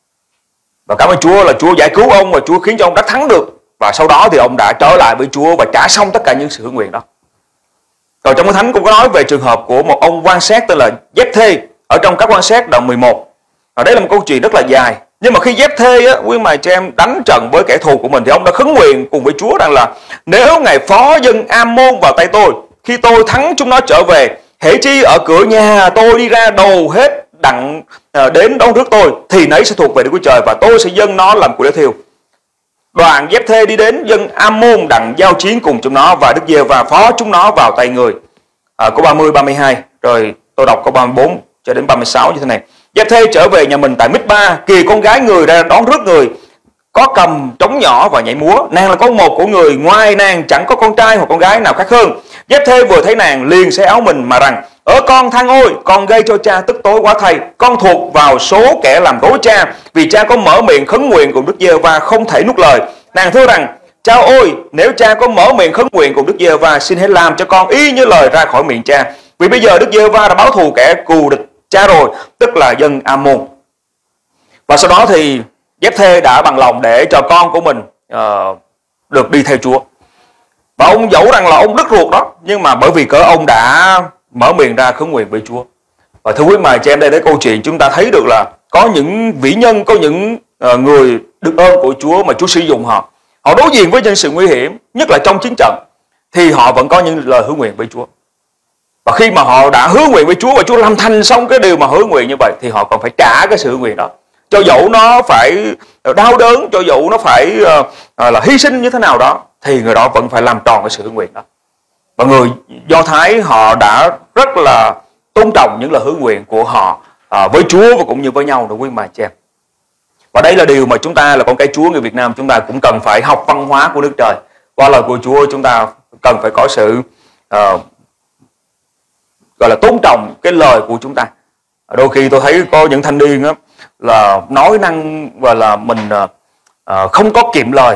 Và cảm ơn Chúa là Chúa giải cứu ông và Chúa khiến cho ông đắc thắng được. Và sau đó thì ông đã trở lại với Chúa và trả xong tất cả những sự hứa nguyện đó. Rồi trong Kinh Thánh cũng có nói về trường hợp của một ông quan sát tên là Giép-thê ở trong các quan sát đoạn mười một. Và đây là một câu chuyện rất là dài. Nhưng mà khi Giép-thê á, quý mày cho em đánh trận với kẻ thù của mình, thì ông đã khấn nguyện cùng với Chúa rằng là nếu Ngài phó dân Am-môn vào tay tôi, khi tôi thắng chúng nó trở về, hễ chi ở cửa nhà tôi đi ra đồ hết đặng à, đến đón rước tôi, thì nấy sẽ thuộc về Đức Chúa Trời và tôi sẽ dâng nó làm của lễ thiêu. Đoàn Giép-thê đi đến dân Am-môn đặng giao chiến cùng chúng nó, và Đức Giê-hô-va phó chúng nó vào tay người. À, câu ba mươi, ba mươi hai, rồi tôi đọc câu ba mươi bốn cho đến ba mươi sáu như thế này. Giép-thê trở về nhà mình tại Mít-ba, kìa con gái người ra đón rước người, có cầm trống nhỏ và nhảy múa. Nàng là con một của người, ngoài nàng chẳng có con trai hoặc con gái nào khác hơn. Giép-thê vừa thấy nàng liền xé áo mình mà rằng: ở con than ôi, con gây cho cha tức tối quá thay, con thuộc vào số kẻ làm rối cha, vì cha có mở miệng khấn nguyện cùng Đức Giê-hô-va không thể nuốt lời. Nàng thưa rằng: cha ôi, nếu cha có mở miệng khấn nguyện cùng Đức Giê-hô-va, xin hãy làm cho con y như lời ra khỏi miệng cha, vì bây giờ Đức Giê-hô-va đã báo thù kẻ cù địch cha rồi, tức là dân Am-môn. Và sau đó thì Giép-thê đã bằng lòng để cho con của mình uh, được đi theo Chúa. Và ông dẫu rằng là ông đứt ruột đó, nhưng mà bởi vì cỡ ông đã mở miệng ra khấn nguyện với Chúa. Và thưa quý mài chị em, đây là câu chuyện chúng ta thấy được là có những vĩ nhân, có những uh, người được ơn của Chúa mà Chúa sử dụng họ. Họ đối diện với những sự nguy hiểm, nhất là trong chiến trận, thì họ vẫn có những lời hứa nguyện với Chúa. Và khi mà họ đã hứa nguyện với Chúa và Chúa làm thành xong cái điều mà hứa nguyện như vậy, thì họ còn phải trả cái sự hứa nguyện đó. Cho dẫu nó phải đau đớn, cho dẫu nó phải uh, là hy sinh như thế nào đó, thì người đó vẫn phải làm tròn cái sự hứa nguyện đó. Và người Do Thái họ đã rất là tôn trọng những lời hứa nguyện của họ uh, với Chúa và cũng như với nhau, đúng quý bà chị em. Và đây là điều mà chúng ta là con cái Chúa người Việt Nam, chúng ta cũng cần phải học văn hóa của nước trời. Qua lời của Chúa chúng ta cần phải có sự uh, gọi là tôn trọng cái lời của chúng ta. Đôi khi tôi thấy có những thanh niên đó, là nói năng và là mình uh, không có kiệm lời.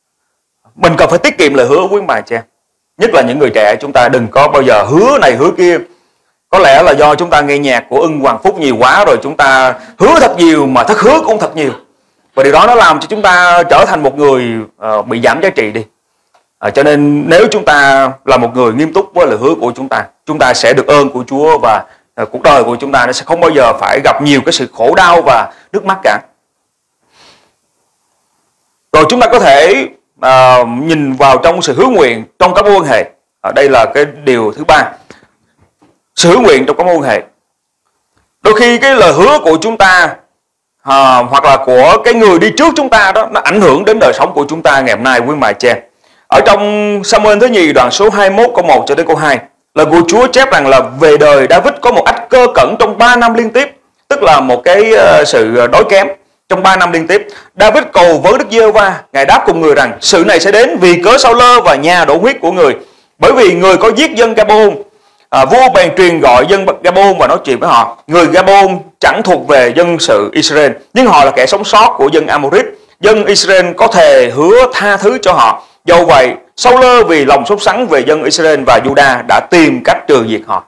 Mình cần phải tiết kiệm lời hứa quý bà chị em. Nhất là những người trẻ, chúng ta đừng có bao giờ hứa này hứa kia. Có lẽ là do chúng ta nghe nhạc của Ưng Hoàng Phúc nhiều quá rồi, chúng ta hứa thật nhiều mà thất hứa cũng thật nhiều. Và điều đó nó làm cho chúng ta trở thành một người uh, bị giảm giá trị đi. À, cho nên nếu chúng ta là một người nghiêm túc với lời hứa của chúng ta, chúng ta sẽ được ơn của Chúa và cuộc đời của chúng ta nó sẽ không bao giờ phải gặp nhiều cái sự khổ đau và nước mắt cả. Rồi chúng ta có thể uh, nhìn vào trong sự hứa nguyện trong các mối quan hệ. Ở đây là cái điều thứ ba, sự hứa nguyện trong các mối quan hệ. Đôi khi cái lời hứa của chúng ta à, hoặc là của cái người đi trước chúng ta đó, nó ảnh hưởng đến đời sống của chúng ta ngày hôm nay, quý mài cha. Ở trong Sa-mu-ên thứ nhì đoạn số hai mươi mốt câu một cho đến câu hai, lời của Chúa chép rằng là về đời David có một ách cơ cẩn trong ba năm liên tiếp, tức là một cái uh, sự đói kém trong ba năm liên tiếp. David cầu với Đức Giê-hô-va, Ngài đáp cùng người rằng sự này sẽ đến vì cớ Sa-u-lơ và nhà đổ huyết của người, bởi vì người có giết dân Ga-bôn. À, vua bèn truyền gọi dân Ga-bôn và nói chuyện với họ. Người Ga-bôn chẳng thuộc về dân sự Israel, nhưng họ là kẻ sống sót của dân Amorit. Dân Israel có thề hứa tha thứ cho họ. Dẫu vậy, Sa-u-lơ vì lòng sốt sắng về dân Israel và Juda đã tìm cách trừ diệt họ.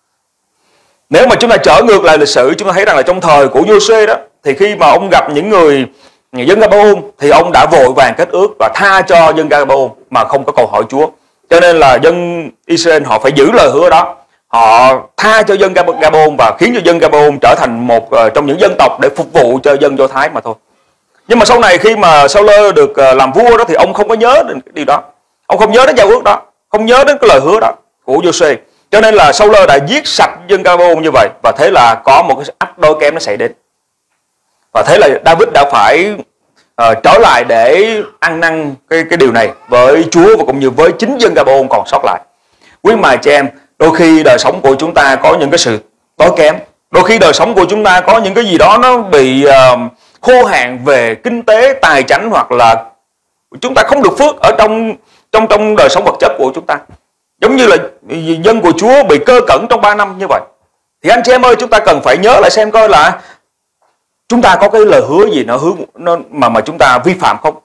Nếu mà chúng ta trở ngược lại lịch sử, chúng ta thấy rằng là trong thời của Giô-suê đó, thì khi mà ông gặp những người dân Ga-bôn thì ông đã vội vàng kết ước và tha cho dân Ga-bôn mà không có cầu hỏi Chúa. Cho nên là dân Israel họ phải giữ lời hứa đó. Họ tha cho dân Ga-bôn và khiến cho dân Ga-bôn trở thành một uh, trong những dân tộc để phục vụ cho dân Do Thái mà thôi. Nhưng mà sau này khi mà Sa-u-lơ được uh, làm vua đó thì ông không có nhớ đến cái điều đó. Ông không nhớ đến giao ước đó, không nhớ đến cái lời hứa đó của Giô-suê. Cho nên là Sa-u-lơ đã giết sạch dân Ga-bôn như vậy, và thế là có một cái ách đói kém nó xảy đến. Và thế là David đã phải uh, trở lại để ăn năn cái, cái điều này với Chúa và cũng như với chính dân Ga-bôn còn sót lại. Quý mài chị em, đôi khi đời sống của chúng ta có những cái sự đói kém, đôi khi đời sống của chúng ta có những cái gì đó nó bị uh, khô hạn về kinh tế, tài chánh, hoặc là chúng ta không được phước ở trong trong trong đời sống vật chất của chúng ta. Giống như là dân của Chúa bị cơ cẩn trong ba năm như vậy. Thì anh chị em ơi, chúng ta cần phải nhớ lại xem coi là chúng ta có cái lời hứa gì nó hứa nó, mà mà chúng ta vi phạm không.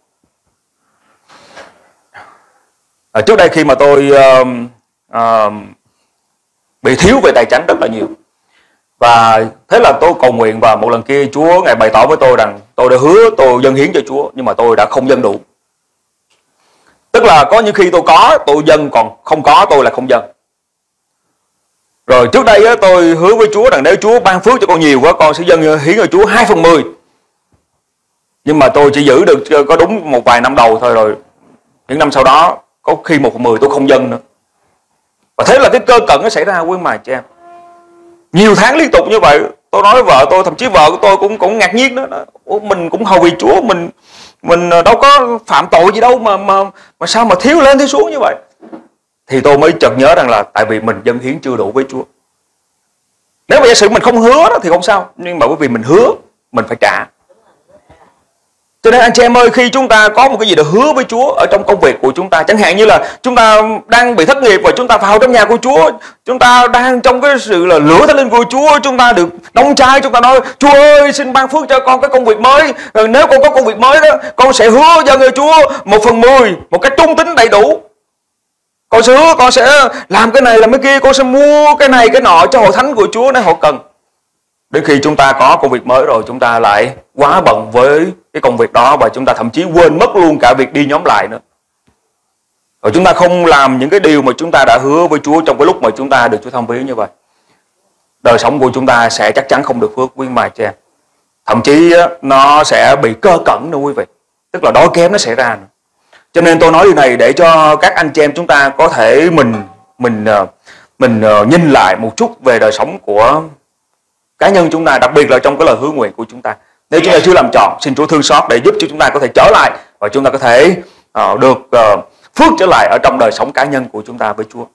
À, trước đây khi mà tôi uh, uh, bị thiếu về tài chánh rất là nhiều, và thế là tôi cầu nguyện, và một lần kia Chúa Ngài bày tỏ với tôi rằng tôi đã hứa tôi dâng hiến cho Chúa, nhưng mà tôi đã không dâng đủ. Tức là có những khi tôi có tôi dâng, còn không có tôi là không dâng. Rồi trước đây á, tôi hứa với Chúa rằng nếu Chúa ban phước cho con nhiều quá, con sẽ dâng hiến cho Chúa hai phần mười. Nhưng mà tôi chỉ giữ được có đúng một vài năm đầu thôi, rồi những năm sau đó có khi một phần mười tôi không dâng nữa. Và thế là cái cơ cận nó xảy ra, quý mài chị em. Nhiều tháng liên tục như vậy, tôi nói với vợ tôi, thậm chí vợ của tôi cũng cũng ngạc nhiên đó. Ủa, mình cũng hầu vì Chúa, mình mình đâu có phạm tội gì đâu mà mà mà sao mà thiếu lên thiếu xuống như vậy. Thì tôi mới chợt nhớ rằng là tại vì mình dâng hiến chưa đủ với Chúa. Nếu mà giả sử mình không hứa đó thì không sao, nhưng mà bởi vì mình hứa mình phải trả. Cho nên anh chị em ơi, khi chúng ta có một cái gì đó hứa với Chúa ở trong công việc của chúng ta, chẳng hạn như là chúng ta đang bị thất nghiệp và chúng ta vào trong nhà của Chúa, chúng ta đang trong cái sự là lửa thánh linh của Chúa, chúng ta được nóng cháy, chúng ta nói Chúa ơi xin ban phước cho con cái công việc mới, nếu con có công việc mới đó con sẽ hứa cho người Chúa một phần mười một cách trung tín đầy đủ, con sẽ hứa con sẽ làm cái này làm cái kia, con sẽ mua cái này cái nọ cho hội thánh của Chúa nếu họ cần. Đến khi chúng ta có công việc mới rồi, chúng ta lại quá bận với cái công việc đó, và chúng ta thậm chí quên mất luôn cả việc đi nhóm lại nữa. Rồi chúng ta không làm những cái điều mà chúng ta đã hứa với Chúa trong cái lúc mà chúng ta được Chúa thăm viếng như vậy. Đời sống của chúng ta sẽ chắc chắn không được phước, quý mài chị em. Thậm chí nó sẽ bị cơ cẩn nữa quý vị. Tức là đói kém nó xảy ra nữa. Cho nên tôi nói điều này để cho các anh chị em chúng ta có thể mình mình mình nhìn lại một chút về đời sống của cá nhân chúng ta, đặc biệt là trong cái lời hứa nguyện của chúng ta. Nếu chúng ta chưa làm tròn, xin Chúa thương xót để giúp cho chúng ta có thể trở lại, và chúng ta có thể uh, được uh, phước trở lại ở trong đời sống cá nhân của chúng ta với Chúa.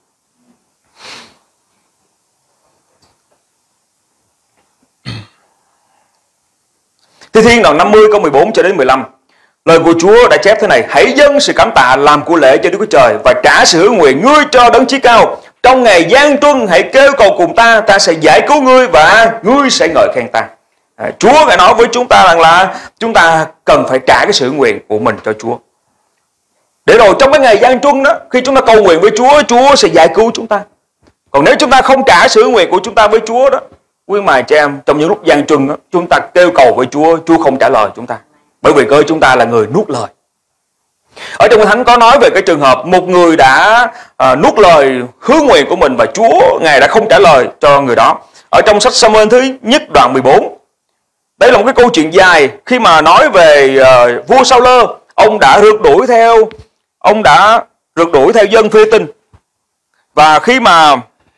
Thi Thiên đoạn năm mươi câu mười bốn cho đến mười lăm. Lời của Chúa đã chép thế này: hãy dâng sự cảm tạ làm của lễ cho Đức Chúa Trời, và trả sự hứa nguyện ngươi cho Đấng Chí Cao. Trong ngày gian truân hãy kêu cầu cùng ta, ta sẽ giải cứu ngươi và ngươi sẽ ngợi khen ta. À, Chúa đã nói với chúng ta rằng là chúng ta cần phải trả cái sự nguyện của mình cho Chúa. Để rồi trong cái ngày gian truân đó, khi chúng ta cầu nguyện với Chúa, Chúa sẽ giải cứu chúng ta. Còn nếu chúng ta không trả sự nguyện của chúng ta với Chúa đó, quý mài chị em, trong những lúc gian truân đó, chúng ta kêu cầu với Chúa, Chúa không trả lời chúng ta, bởi vì cơ chúng ta là người nuốt lời. Ở trong Kinh Thánh có nói về cái trường hợp một người đã à, nuốt lời hứa nguyện của mình và Chúa Ngài đã không trả lời cho người đó. ở trong sách Sa-muel thứ nhất đoạn mười bốn. Đây là một cái câu chuyện dài khi mà nói về uh, vua Sa-ulơ. Ông đã rượt đuổi theo ông đã rượt đuổi theo dân Phi-li-tin. Và khi mà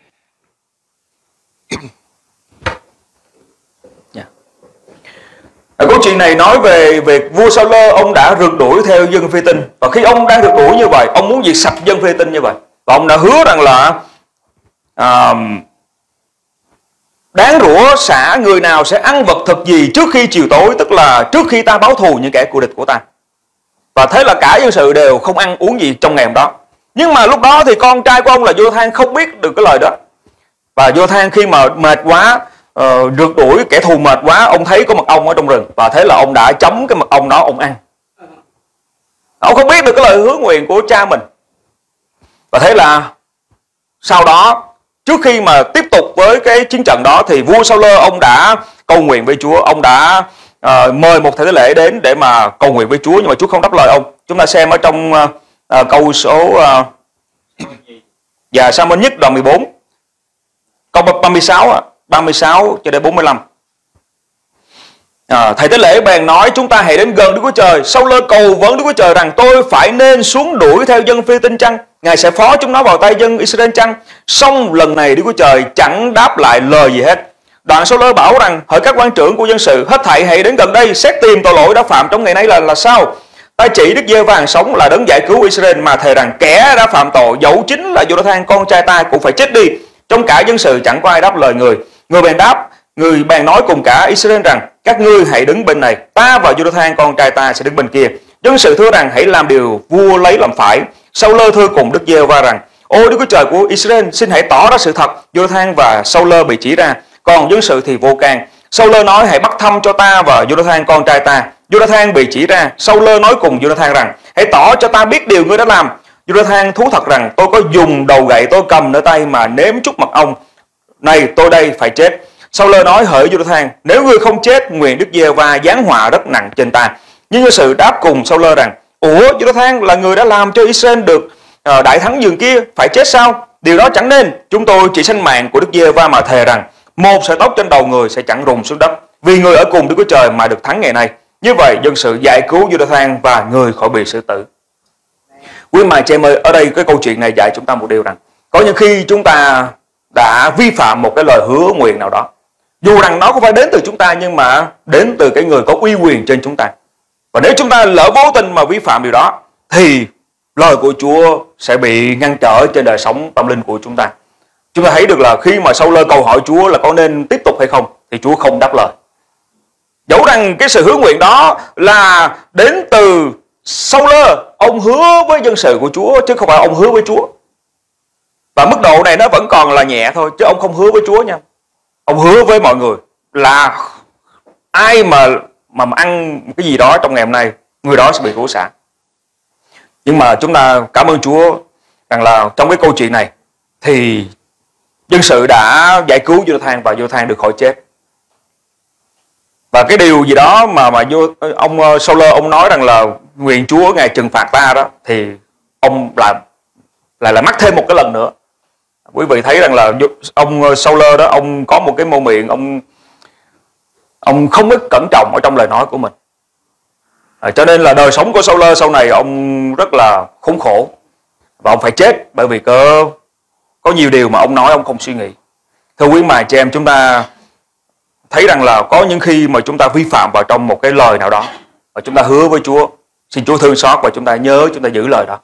yeah. câu chuyện này nói về về vua Sa-ulơ, ông đã rượt đuổi theo dân Phi-li-tin. Và khi ông đang rượt đuổi như vậy, ông muốn diệt sạch dân Phi-li-tin như vậy. Và ông đã hứa rằng là uh, đáng rủa xả người nào sẽ ăn vật thực gì trước khi chiều tối, tức là trước khi ta báo thù những kẻ cù địch của ta. Và thế là cả dân sự đều không ăn uống gì trong ngày hôm đó. Nhưng mà lúc đó thì con trai của ông là Giô-thang không biết được cái lời đó. Và Giô-thang khi mà mệt quá, uh, rượt đuổi kẻ thù mệt quá, ông thấy có mật ong ở trong rừng. Và thế là ông đã chấm cái mật ong đó ông ăn. Ông không biết được cái lời hứa nguyện của cha mình. Và thế là sau đó, trước khi mà tiếp tục với cái chiến trận đó, thì vua Sa-ulơ ông đã cầu nguyện với Chúa. Ông đã uh, mời một thầy tế lễ đến để mà cầu nguyện với Chúa, nhưng mà Chúa không đáp lời ông. Chúng ta xem ở trong uh, uh, câu số uh, và Sa-muel nhất đoạn mười bốn, câu ba mươi sáu, ba mươi sáu cho đến bốn mươi lăm. À, thầy tế lễ bèn nói: chúng ta hãy đến gần Đức Chúa Trời. Sa-ulơ cầu vấn Đức Chúa Trời rằng: tôi phải nên xuống đuổi theo dân Phi-li-tin chăng? Ngài sẽ phó chúng nó vào tay dân Israel chăng? Song lần này Đức Chúa Trời chẳng đáp lại lời gì hết. Đoạn Sa-ulơ bảo rằng: hỡi các quan trưởng của dân sự, hết thảy hãy đến gần đây xét tìm tội lỗi đã phạm trong ngày nay là là sao? Ta chỉ Đức Giê-hô-va hàng sống là đấng giải cứu Israel, mà thề rằng kẻ đã phạm tội dẫu chính là Giô-thang con trai ta cũng phải chết đi. Trong cả dân sự chẳng có ai đáp lời người. Người bèn đáp, người bèn nói cùng cả Israel rằng: các ngươi hãy đứng bên này, ta và Giô-thang con trai ta sẽ đứng bên kia. Dân sự thưa rằng: hãy làm điều vua lấy làm phải. Sa-ulơ thưa cùng Đức Giê-hô-va rằng: ôi Đức Chúa Trời của Israel, xin hãy tỏ ra sự thật. Giô-thang và Sa-ulơ bị chỉ ra, còn dân sự thì vô can. Sa-ulơ nói: hãy bắt thăm cho ta và Giô-thang con trai ta. Giô-thang bị chỉ ra. Sa-ulơ nói cùng Giô-thang rằng: hãy tỏ cho ta biết điều ngươi đã làm. Giô-thang thú thật rằng: tôi có dùng đầu gậy tôi cầm nơi tay mà nếm chút mật ong này, tôi đây phải chết. Sa-ulơ nói: hỡi Giô-thang, nếu ngươi không chết, nguyện Đức Giê-hô-va giáng họa rất nặng trên ta. Nhưng dân sự đáp cùng Sa-ulơ rằng: ủa, Giô-thang là người đã làm cho Israel được uh, đại thắng giường kia, phải chết sao? Điều đó chẳng nên. Chúng tôi chỉ sanh mạng của Đức Giê-hô-va mà thề rằng một sợi tóc trên đầu người sẽ chẳng rụng xuống đất, vì người ở cùng Đức Chúa Trời mà được thắng ngày nay. Như vậy dân sự giải cứu Giô-thang và người khỏi bị xử tử. Quý mài chị em ơi, ở đây cái câu chuyện này dạy chúng ta một điều rằng có những khi chúng ta đã vi phạm một cái lời hứa nguyện nào đó, dù rằng nó không phải đến từ chúng ta, nhưng mà đến từ cái người có uy quyền trên chúng ta. Và nếu chúng ta lỡ vô tình mà vi phạm điều đó, thì lời của Chúa sẽ bị ngăn trở trên đời sống tâm linh của chúng ta. Chúng ta thấy được là khi mà Sa-ulơ câu hỏi Chúa là có nên tiếp tục hay không, thì Chúa không đáp lời. Dẫu rằng cái sự hứa nguyện đó là đến từ Sa-ulơ, ông hứa với dân sự của Chúa, chứ không phải ông hứa với Chúa. Và mức độ này nó vẫn còn là nhẹ thôi, chứ ông không hứa với Chúa nha. Ông hứa với mọi người là ai mà mà ăn cái gì đó trong ngày hôm nay, người đó sẽ bị cứu xả. Nhưng mà chúng ta cảm ơn Chúa rằng là trong cái câu chuyện này thì dân sự đã giải cứu Giô-thang và Giô-thang được khỏi chết. Và cái điều gì đó mà mà ông Sa-ulơ ông nói rằng là nguyện Chúa ngài trừng phạt ta đó, thì ông lại lại lại mắc thêm một cái lần nữa. Quý vị thấy rằng là ông Sa-ulơ đó, ông có một cái môi miệng, ông ông không biết cẩn trọng ở trong lời nói của mình. À, cho nên là đời sống của Sa-ulơ sau này ông rất là khốn khổ và ông phải chết bởi vì có có nhiều điều mà ông nói ông không suy nghĩ. Thưa quý mài chị em, chúng ta thấy rằng là có những khi mà chúng ta vi phạm vào trong một cái lời nào đó và chúng ta hứa với Chúa, xin Chúa thương xót và chúng ta nhớ chúng ta giữ lời đó.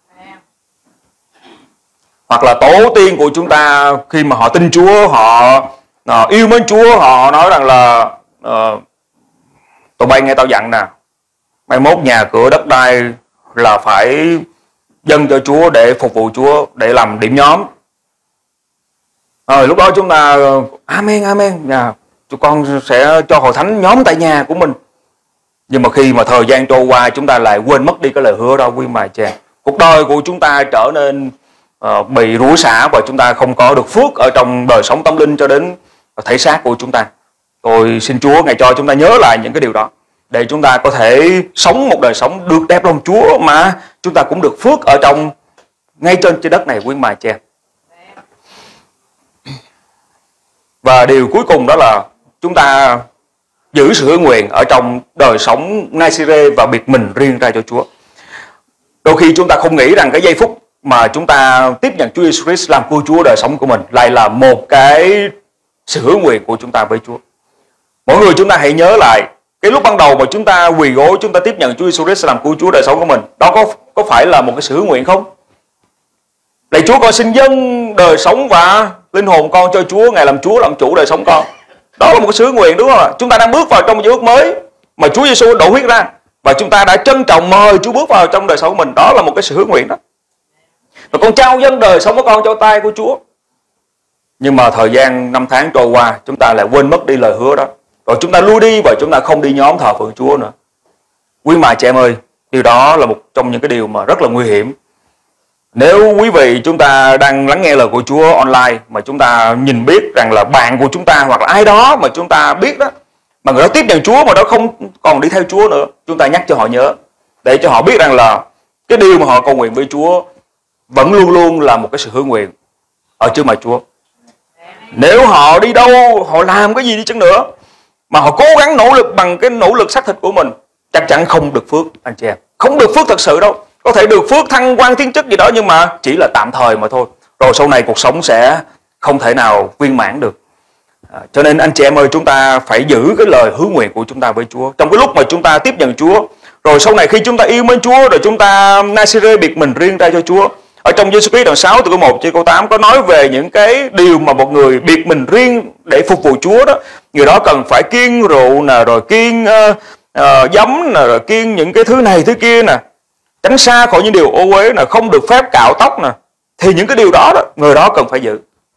Hoặc là tổ tiên của chúng ta khi mà họ tin Chúa, họ, họ yêu mến Chúa, họ nói rằng là uh, tụi bay nghe tao dặn nè, mai mốt nhà cửa đất đai là phải dâng cho Chúa để phục vụ Chúa, để làm điểm nhóm. Rồi lúc đó chúng ta amen amen, nhà tụi con sẽ cho hội thánh nhóm tại nhà của mình. Nhưng mà khi mà thời gian trôi qua, chúng ta lại quên mất đi cái lời hứa đó quý mài chàng. Cuộc đời của chúng ta trở nên uh, bị rủa xả và chúng ta không có được phước ở trong đời sống tâm linh cho đến thể xác của chúng ta. Tôi xin Chúa ngài cho chúng ta nhớ lại những cái điều đó để chúng ta có thể sống một đời sống được đẹp lòng Chúa, mà chúng ta cũng được phước ở trong ngay trên trái đất này quý mài chàng. Và điều cuối cùng đó là chúng ta giữ sự hứa nguyện ở trong đời sống Nazire và biệt mình riêng ra cho Chúa. Đôi khi chúng ta không nghĩ rằng cái giây phút mà chúng ta tiếp nhận Chúa Jesus Christ làm cứu Chúa đời sống của mình lại là một cái sự hứa nguyện của chúng ta với Chúa. Mỗi người chúng ta hãy nhớ lại cái lúc ban đầu mà chúng ta quỳ gối, chúng ta tiếp nhận Chúa Jesus Christ làm cứu Chúa đời sống của mình, đó có có phải là một cái sự hứa nguyện không? Lạy Chúa, con xin dâng đời sống và linh hồn con cho Chúa, Ngài làm Chúa làm chủ đời sống con. Đó là một cái sự hứa nguyện, đúng không ạ? Chúng ta đang bước vào trong một ước mới mà Chúa Giêsu đổ huyết ra, và chúng ta đã trân trọng mời Chúa bước vào trong đời sống của mình. Đó là một cái sự hứa nguyện đó. Và con trao dâng đời sống của con cho tay của Chúa. Nhưng mà thời gian năm tháng trôi qua, chúng ta lại quên mất đi lời hứa đó. Rồi chúng ta lui đi và chúng ta không đi nhóm thờ phượng Chúa nữa. Quý mà chị em ơi, điều đó là một trong những cái điều mà rất là nguy hiểm. Nếu quý vị chúng ta đang lắng nghe lời của Chúa online mà chúng ta nhìn biết rằng là bạn của chúng ta hoặc là ai đó mà chúng ta biết đó, mà người đó tiếp nhận Chúa mà đó không còn đi theo Chúa nữa, chúng ta nhắc cho họ nhớ, để cho họ biết rằng là cái điều mà họ cầu nguyện với Chúa vẫn luôn luôn là một cái sự hứa nguyện ở trước mặt Chúa. Nếu họ đi đâu, họ làm cái gì đi chăng nữa, mà họ cố gắng nỗ lực bằng cái nỗ lực xác thịt của mình, chắc chắn không được phước anh chị em. Không được phước thật sự đâu. Có thể được phước thăng quan thiên chức gì đó, nhưng mà chỉ là tạm thời mà thôi. Rồi sau này cuộc sống sẽ không thể nào viên mãn được. À, cho nên anh chị em ơi, chúng ta phải giữ cái lời hứa nguyện của chúng ta với Chúa trong cái lúc mà chúng ta tiếp nhận Chúa. Rồi sau này khi chúng ta yêu mến Chúa, rồi chúng ta Nazire biệt mình riêng ra cho Chúa. Ở trong Giê-xu Christ đoạn sáu từ câu một cho câu tám có nói về những cái điều mà một người biệt mình riêng để phục vụ Chúa đó. Người đó cần phải kiêng rượu nè, rồi kiêng uh, uh, giấm nè, rồi kiêng những cái thứ này thứ kia nè, tránh xa khỏi những điều ô uế nè, không được phép cạo tóc nè. Thì những cái điều đó, đó người đó cần phải giữ.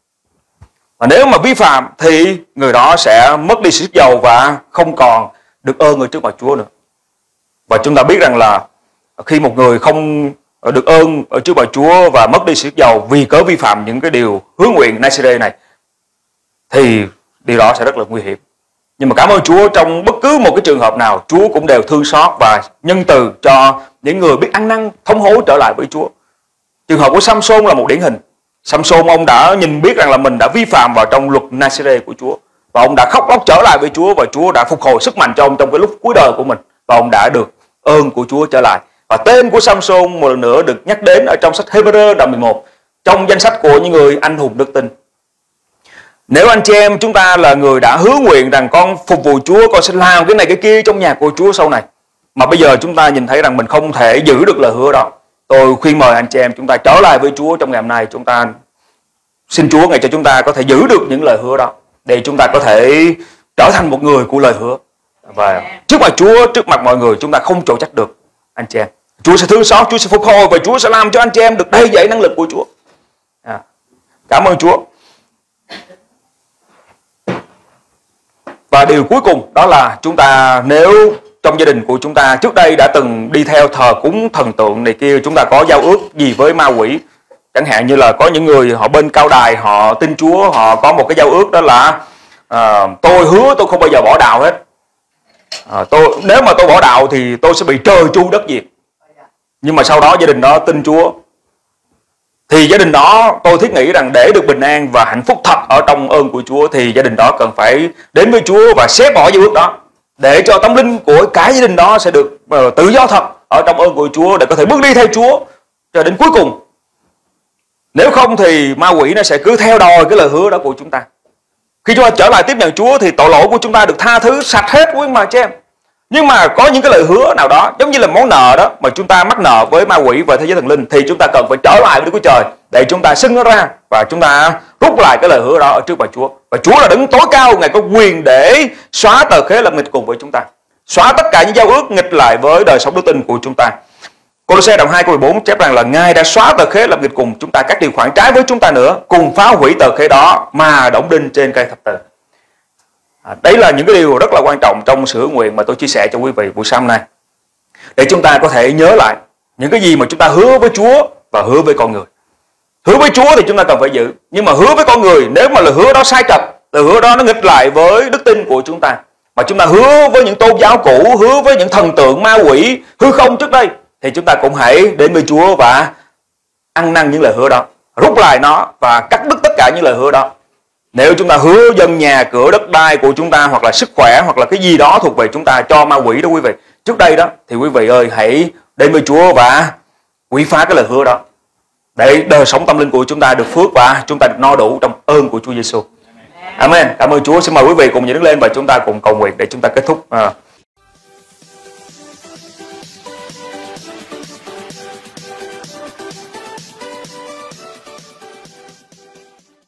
Và nếu mà vi phạm thì người đó sẽ mất đi sức dầu và không còn được ơn ở trước mặt Chúa nữa. Và chúng ta biết rằng là khi một người không được ơn ở trước mặt Chúa và mất đi sức dầu vì cớ vi phạm những cái điều hứa nguyện Nazire này, thì điều đó sẽ rất là nguy hiểm. Nhưng mà cảm ơn Chúa, trong bất cứ một cái trường hợp nào, Chúa cũng đều thương xót và nhân từ cho những người biết ăn năn thống hối trở lại với Chúa. Trường hợp của Samson là một điển hình. Samson ông đã nhìn biết rằng là mình đã vi phạm vào trong luật Nazire của Chúa, và ông đã khóc lóc trở lại với Chúa, và Chúa đã phục hồi sức mạnh cho ông trong cái lúc cuối đời của mình, và ông đã được ơn của Chúa trở lại. Và tên của Samson một lần nữa được nhắc đến ở trong sách Hê-bơ-rơ đoạn mười một, trong danh sách của những người anh hùng đức tin. Nếu anh chị em chúng ta là người đã hứa nguyện rằng con phục vụ Chúa, con sẽ làm cái này cái kia trong nhà của Chúa sau này, mà bây giờ chúng ta nhìn thấy rằng mình không thể giữ được lời hứa đó, tôi khuyên mời anh chị em chúng ta trở lại với Chúa trong ngày hôm nay. Chúng ta xin Chúa ngày cho chúng ta có thể giữ được những lời hứa đó, để chúng ta có thể trở thành một người của lời hứa. Và trước mặt Chúa, trước mặt mọi người, chúng ta không chỗ trách được anh chị em. Chúa sẽ thương xót, Chúa sẽ phục hồi, và Chúa sẽ làm cho anh chị em được đầy dẫy năng lực của Chúa. À, cảm ơn Chúa. Và điều cuối cùng đó là chúng ta, nếu trong gia đình của chúng ta trước đây đã từng đi theo thờ cúng thần tượng này kia, chúng ta có giao ước gì với ma quỷ, chẳng hạn như là có những người họ bên cao đài, họ tin Chúa, họ có một cái giao ước đó là à, tôi hứa tôi không bao giờ bỏ đạo hết. À, tôi nếu mà tôi bỏ đạo thì tôi sẽ bị trời chu đất diệt. Nhưng mà sau đó gia đình đó tin Chúa, thì gia đình đó tôi thiết nghĩ rằng để được bình an và hạnh phúc thật ở trong ơn của Chúa, thì gia đình đó cần phải đến với Chúa và xé bỏ giao ước đó, để cho tâm linh của cả gia đình đó sẽ được uh, tự do thật ở trong ơn của Chúa, để có thể bước đi theo Chúa cho đến cuối cùng. Nếu không thì ma quỷ nó sẽ cứ theo đòi cái lời hứa đó của chúng ta. Khi chúng ta trở lại tiếp nhận Chúa thì tội lỗi của chúng ta được tha thứ sạch hết quý mà chị em. Nhưng mà có những cái lời hứa nào đó, giống như là món nợ đó, mà chúng ta mắc nợ với ma quỷ và thế giới thần linh, thì chúng ta cần phải trở lại với Đức Chúa Trời để chúng ta xưng nó ra, và chúng ta rút lại cái lời hứa đó ở trước mặt Chúa. Và Chúa là đấng tối cao, Ngài có quyền để xóa tờ khế lập nghịch cùng với chúng ta, xóa tất cả những giao ước nghịch lại với đời sống đức tin của chúng ta. Cô-lô-se đoạn hai câu mười bốn chép rằng là Ngài đã xóa tờ khế lập nghịch cùng chúng ta các điều khoản trái với chúng ta nữa, cùng phá hủy tờ khế đó mà đóng đinh trên cây thập tự. À, đấy là những cái điều rất là quan trọng trong sự hứa nguyện mà tôi chia sẻ cho quý vị buổi sáng nay, để chúng ta có thể nhớ lại những cái gì mà chúng ta hứa với Chúa và hứa với con người. Hứa với Chúa thì chúng ta cần phải giữ, nhưng mà hứa với con người, nếu mà lời hứa đó sai trật, lời hứa đó nó nghịch lại với đức tin của chúng ta, mà chúng ta hứa với những tôn giáo cũ, hứa với những thần tượng ma quỷ hư không trước đây, thì chúng ta cũng hãy đến với Chúa và ăn năn những lời hứa đó, rút lại nó và cắt đứt tất cả những lời hứa đó. Nếu chúng ta hứa dân nhà cửa đất đai của chúng ta, hoặc là sức khỏe, hoặc là cái gì đó thuộc về chúng ta cho ma quỷ đó quý vị, trước đây đó, thì quý vị ơi hãy đến với Chúa và quỷ phá cái lời hứa đó, để đời sống tâm linh của chúng ta được phước và chúng ta được no đủ trong ơn của Chúa Giêsu. Amen. Cảm ơn Chúa. Xin mời quý vị cùng đứng lên và chúng ta cùng cầu nguyện để chúng ta kết thúc. À.